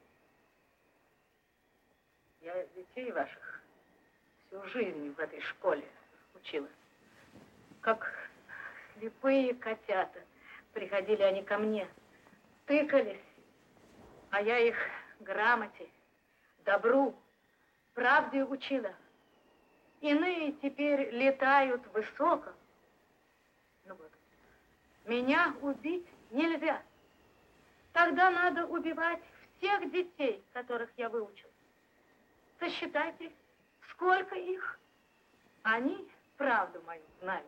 Я детей ваших всю жизнь в этой школе учила. Как слепые котята приходили они ко мне, тыкались, а я их грамоте, добру, правде учила. Иные теперь летают высоко. Ну вот, меня убить нельзя. Тогда надо убивать всех детей, которых я выучила. Сосчитайте, сколько их. Они правду мою знали.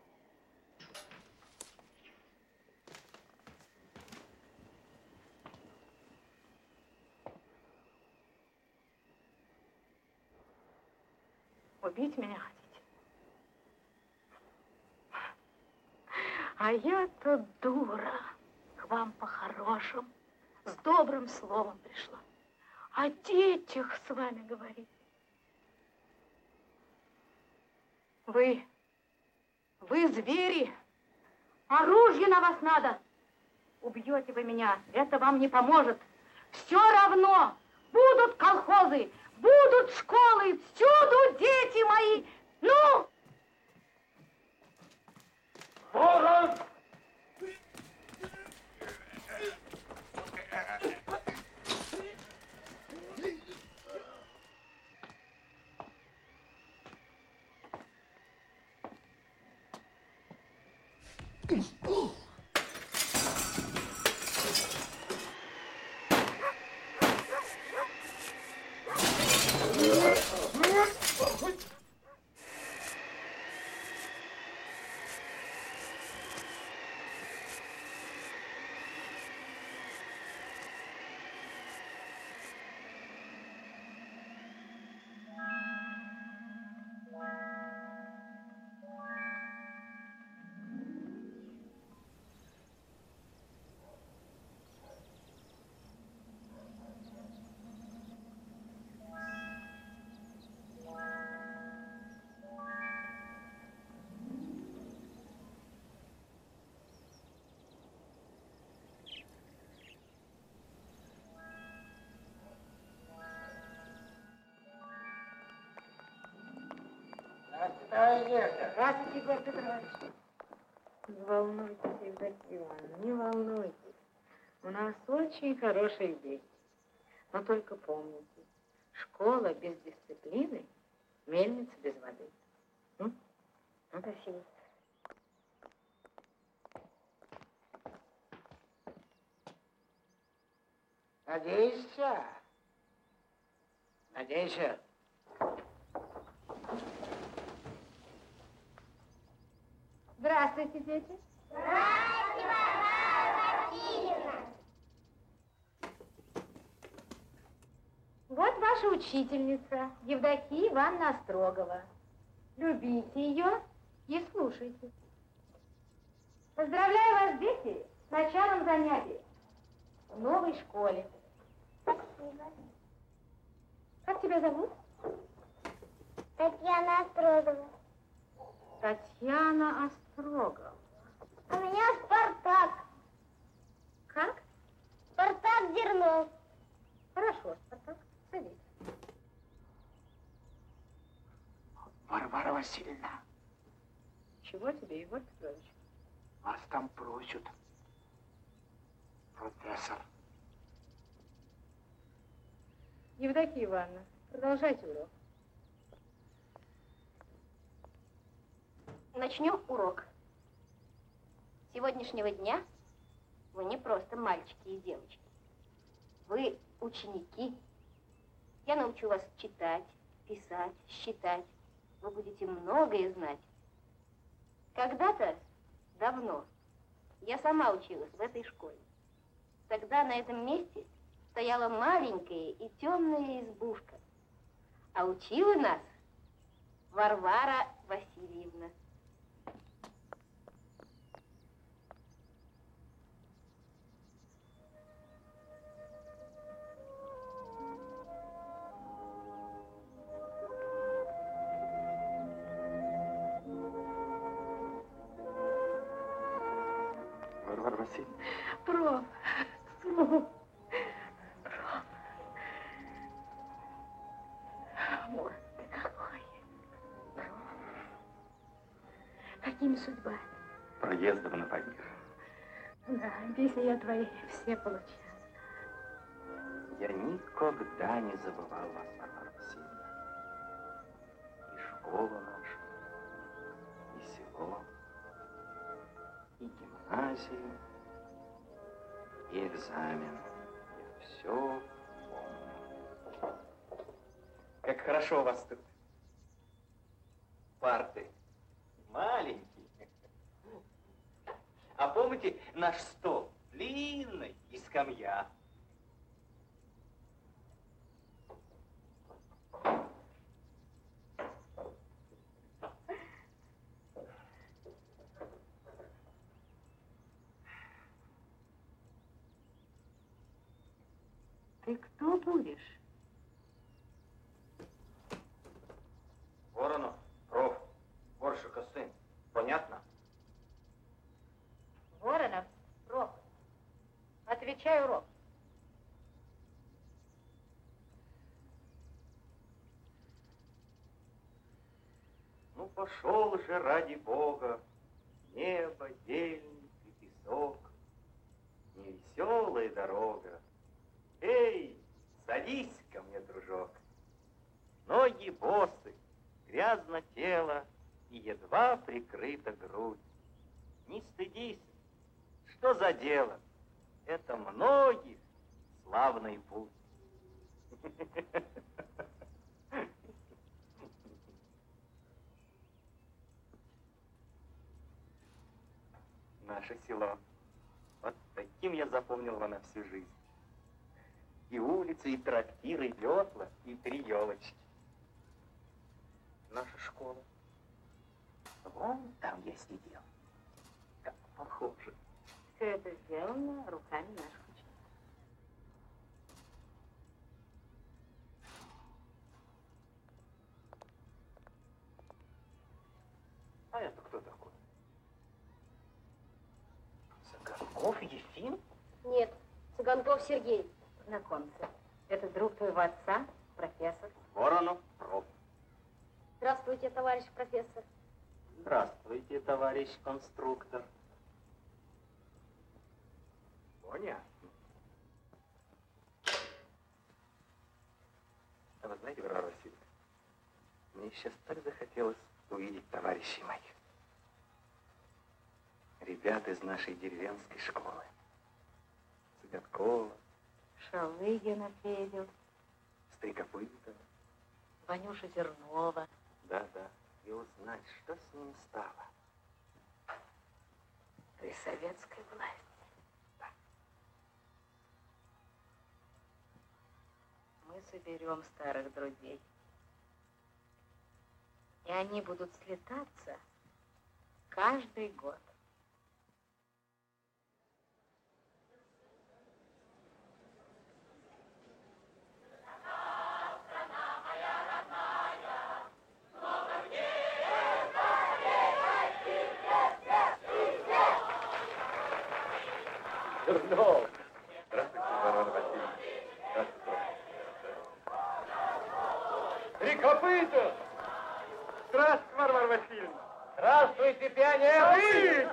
Убить меня хотите? А я-то дура, к вам по-хорошему, с добрым словом пришла. О детях с вами говорить. Вы, вы звери, оружие на вас надо. Убьете вы меня, это вам не поможет. Все равно будут колхозы, будут школы, всюду дети мои. Ну! Ворон! Поехали. Здравствуйте, Егор Петрович. Не волнуйтесь, Евдокия Ивановна, не волнуйтесь. У нас очень хорошие дети. Но только помните, школа без дисциплины, мельница без воды. М? Ну, спасибо. Надейся. Надейся. Здравствуйте, дети. Здравствуйте, Варвара Васильевна. Вот ваша учительница, Евдокия Ивановна Острогова. Любите ее и слушайте. Поздравляю вас, дети, с началом занятий в новой школе. Спасибо. Как тебя зовут? Татьяна Острогова. Татьяна Острогова. А меня Спартак. Как? Спартак Дернов. Хорошо, Спартак, садись. Варвара Васильевна, Чего тебе, Егор Петрович? вас там просят. Профессор. Евдокия Ивановна, продолжайте урок. Начнем урок. С сегодняшнего дня вы не просто мальчики и девочки. Вы ученики. Я научу вас читать, писать, считать. Вы будете многое знать. Когда-то, давно, я сама училась в этой школе. Тогда на этом месте стояла маленькая и темная избушка. А учила нас Варвара Васильевна. Варвара Васильевна. Проф, проф, проф. Вот ты какой. Проф. Какими судьбами? Проездом на Памир. Да, песни я твои все получаю. Я никогда не забывал вас, Варвара Васильевна. И школу нашу, и село, и гимназию, и экзамен. Я все помню. Как хорошо у вас тут. Парты маленькие. А помните наш стол? Длинный и скамья. Ты кто будешь? Воронов, проф, Боршика сын. Понятно? Воронов, проф. Отвечай урок. Ну, пошел же ради Бога, небо, ельник и песок, невеселая дорога. Эй, садись ко мне, дружок. Ноги босы, грязно тело и едва прикрыта грудь. Не стыдись, что за дело? Это многих славный путь. Наше село. Вот таким я запомнил его на всю жизнь. И улицы, и трактиры, и ветла, и три елочки. Наша школа. Вон там я сидел. Как похоже. Все это сделано руками наших учеников. А это кто такой? Цыганков Ефим? Нет, Цыганков Сергей. Знакомься. Это друг твоего отца, профессор. Воронов, проф. Здравствуйте, товарищ профессор. Здравствуйте, товарищ конструктор. Понятно. А вы знаете, Варвара Васильевна, мне сейчас так захотелось увидеть товарищей моих. Ребят из нашей деревенской школы. Цыгаткова, Шалыгина Федю, Стрекопытова. Ванюша Зернова. Да, да. И узнать, что с ним стало. При советской власти. Да. Мы соберем старых друзей. И они будут слетаться каждый год. Зернов. Здравствуйте, Варвара Васильевна. Здравствуйте. Стрекопытов! Здравствуйте, Варвара Васильевна. Здравствуйте, пионеры!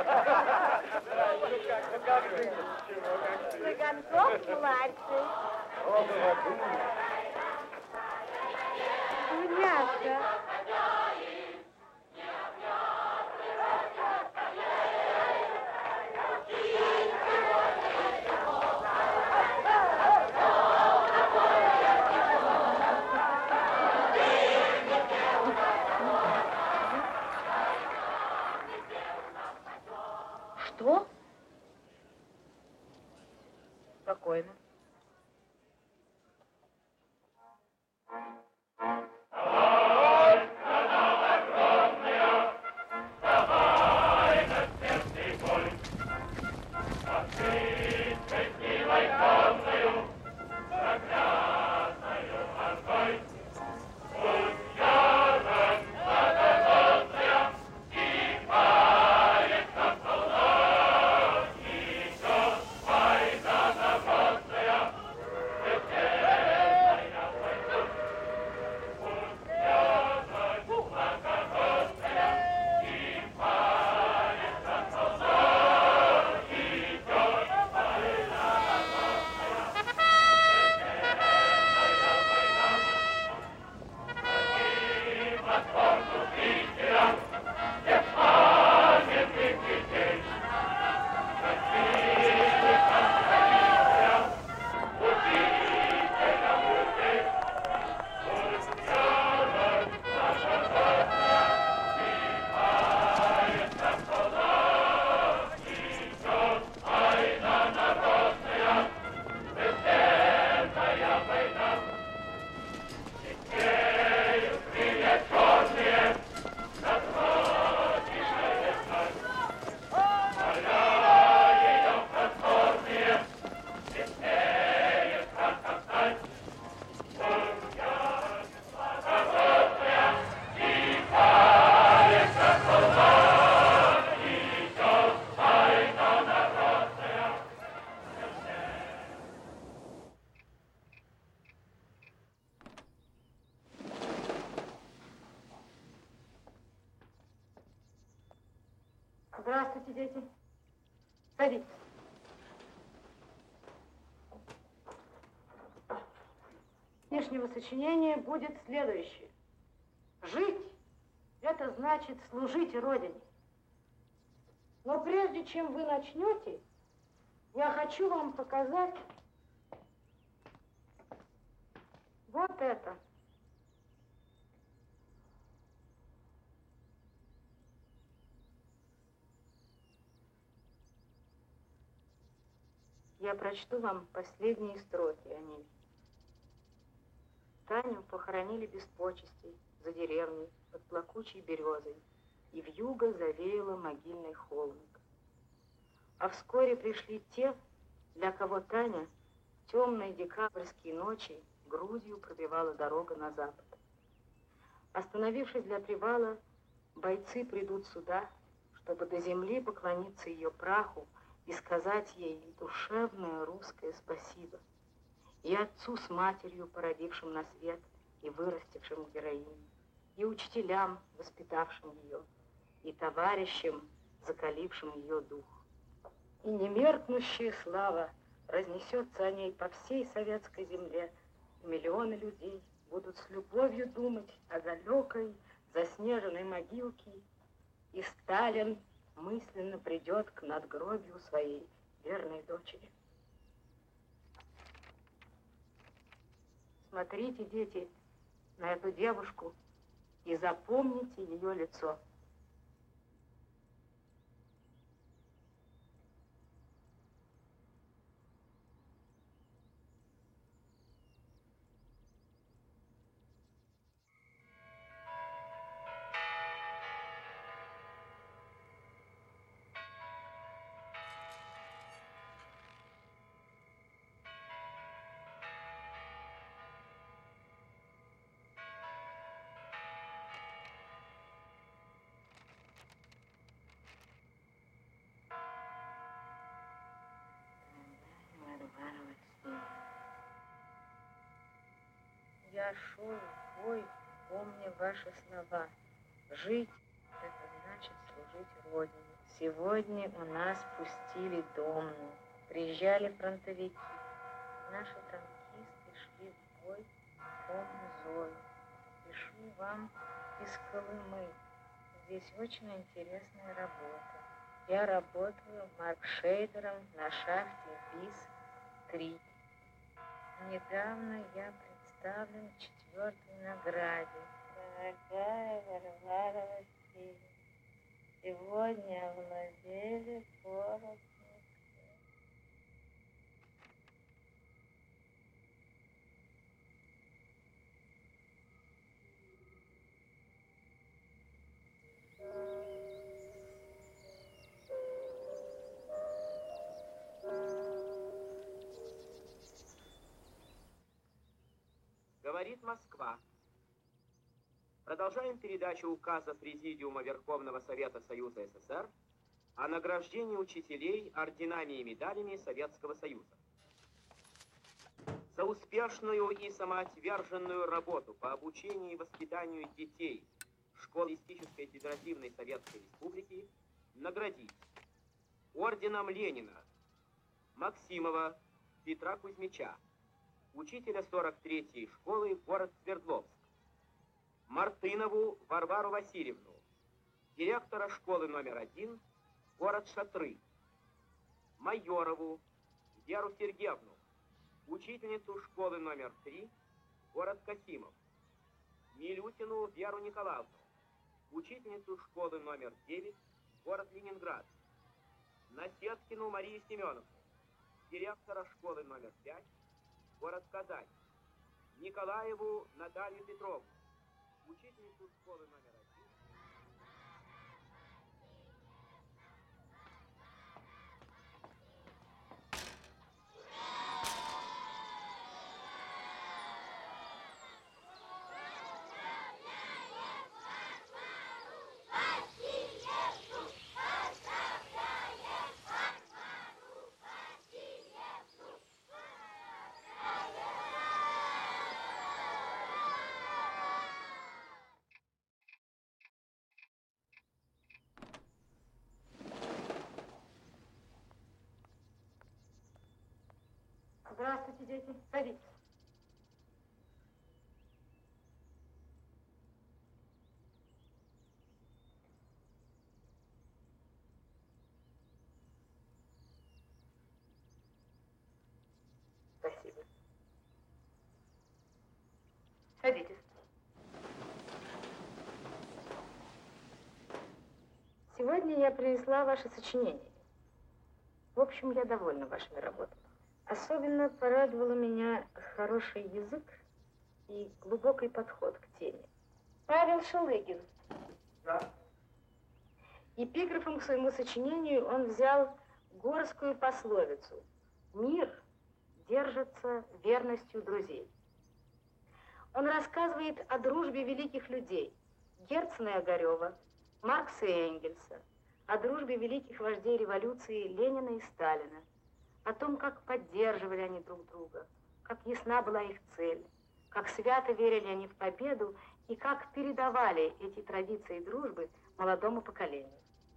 Цыганков-младший. Дуняшка. Что? Спокойно. Здравствуйте, дети. Садитесь. Внешнего сочинения будет следующее. Жить – это значит служить Родине. Но прежде чем вы начнете, я хочу вам показать вот это. Я прочту вам последние строки о ней. Таню похоронили без почестей за деревней под плакучей березой, и вьюга завеяла могильный холмик. А вскоре пришли те, для кого Таня в темные декабрьские ночи грудью пробивала дорога на запад. Остановившись для привала, бойцы придут сюда, чтобы до земли поклониться ее праху и сказать ей душевное русское спасибо. И отцу с матерью, породившим на свет и вырастившим героиню, и учителям, воспитавшим ее, и товарищем, закалившим ее дух. И немеркнущая слава разнесется о ней по всей советской земле, и миллионы людей будут с любовью думать о далекой заснеженной могилке, и Сталин мысленно придет к надгробию своей верной дочери. Смотрите, дети, на эту девушку и запомните ее лицо. Я шел в бой, помня ваши слова. Жить — это значит служить Родине. Сегодня у нас пустили домну. Приезжали фронтовики. Наши танкисты шли в бой, помню Зою. Пишу вам из Колымы. Здесь очень интересная работа. Я работаю маркшейдером на шахте БИС три. Недавно я представлен к четвертой награде. Дорогая Варвара Васильевна, сегодня овладели город. Говорит Москва. Продолжаем передачу указа Президиума Верховного Совета Союза СССР о награждении учителей орденами и медалями Советского Союза. За успешную и самоотверженную работу по обучению и воспитанию детей Школистической Федеративной Советской Республики наградить орденом Ленина Максимова Петра Кузьмича, учителя сорок третьей школы, город Свердловск, Мартынову Варвару Васильевну, директора школы номер один, город Шатры, Майорову Веру Сергеевну, учительницу школы номер три, город Касимов, Милютину Веру Николаевну, учительницу школы номер девять, город Ленинград, Насеткину Марию Семеновну, директора школы номер пять, город Казань, Николаеву Наталью Петровну, учительницу школы номер один. Здравствуйте, дети. Садитесь. Спасибо. Садитесь. Сегодня я принесла ваше сочинение. В общем, я довольна вашими работами. Особенно порадовало меня хороший язык и глубокий подход к теме. Павел Шелыгин. Да. Эпиграфом к своему сочинению он взял горскую пословицу: «Мир держится верностью друзей». Он рассказывает о дружбе великих людей Герцена и Огарева, Маркса и Энгельса, о дружбе великих вождей революции Ленина и Сталина, о том, как поддерживали они друг друга, как ясна была их цель, как свято верили они в победу и как передавали эти традиции дружбы молодому поколению.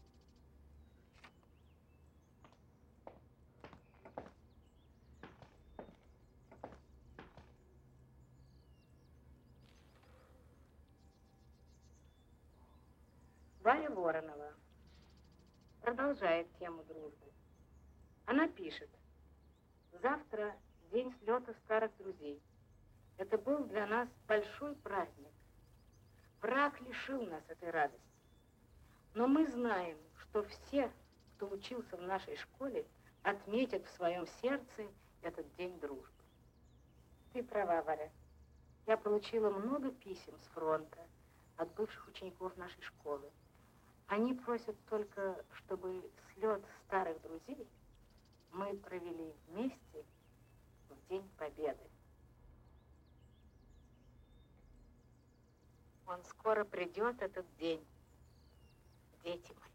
Варя Воронова продолжает тему дружбы. Она пишет: завтра день слета старых друзей. Это был для нас большой праздник. Враг лишил нас этой радости. Но мы знаем, что все, кто учился в нашей школе, отметят в своем сердце этот день дружбы. Ты права, Варя. Я получила много писем с фронта от бывших учеников нашей школы. Они просят только, чтобы слет старых друзей мы провели вместе в День Победы. Он скоро придет, этот день, дети мои.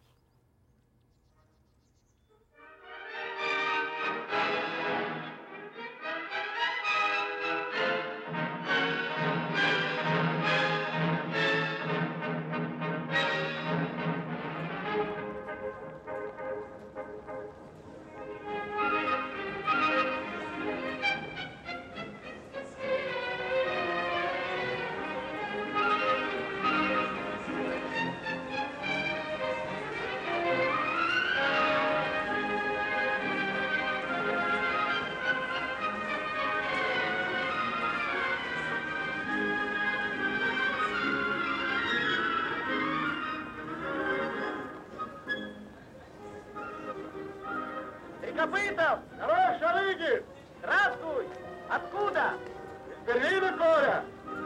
Копытов! Давай, шалыги! Здравствуй! Откуда? Из Берлина, Коля!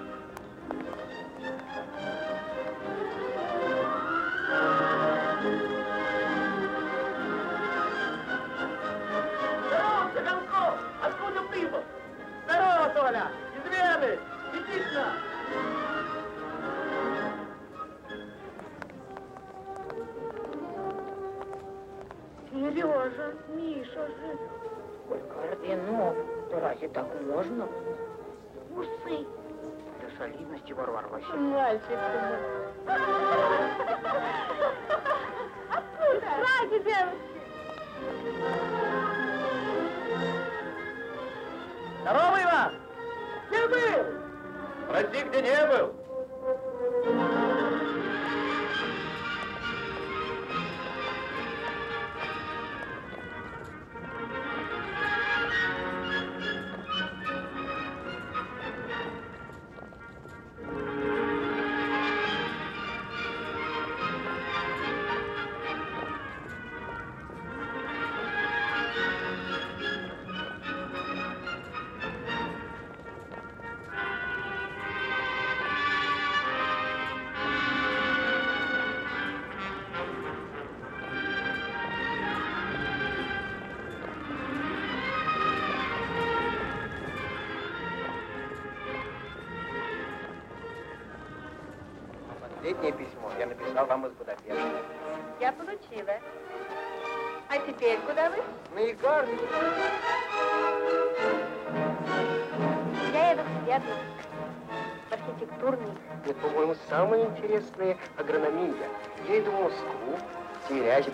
Здорово, Цыганков! Откуда прибыл? Здорово, Толя! Из Вены! Иди сюда! Сережа, Миша же. Сколько орденов. Да разве так можно? Усы. Для солидности, Варвара Васильевна. Мальчик ты мой. Откуда? Ради, девочки. Здорово, Иван! Где был? Спроси, где не был. Последнее письмо я написал вам из Будапешта. Я получила. А теперь куда вы? На Игард. Я еду в Свердлов. В архитектурный. Это, по-моему, самое интересное агрономия. Я иду в Москву, в Тимирязев.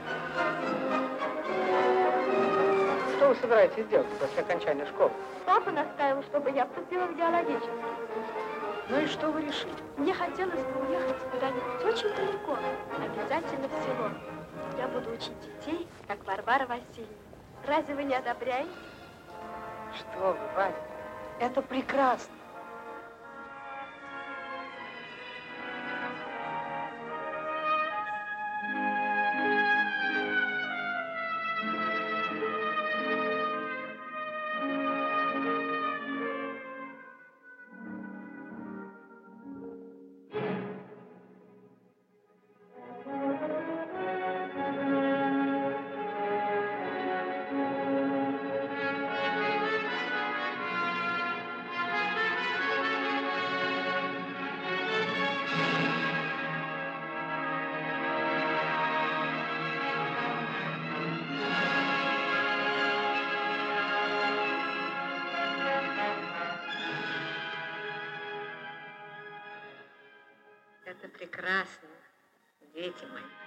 Что вы собираетесь делать после окончания школы? Папа настаивал, чтобы я поступила в геологический. Ну и что вы решили? Мне хотелось бы уехать куда-нибудь очень далеко, обязательно в село. Я буду учить детей, как Варвара Васильевна. Разве вы не одобряете? Что вы, Ваня, это прекрасно. Это прекрасно. дети мои.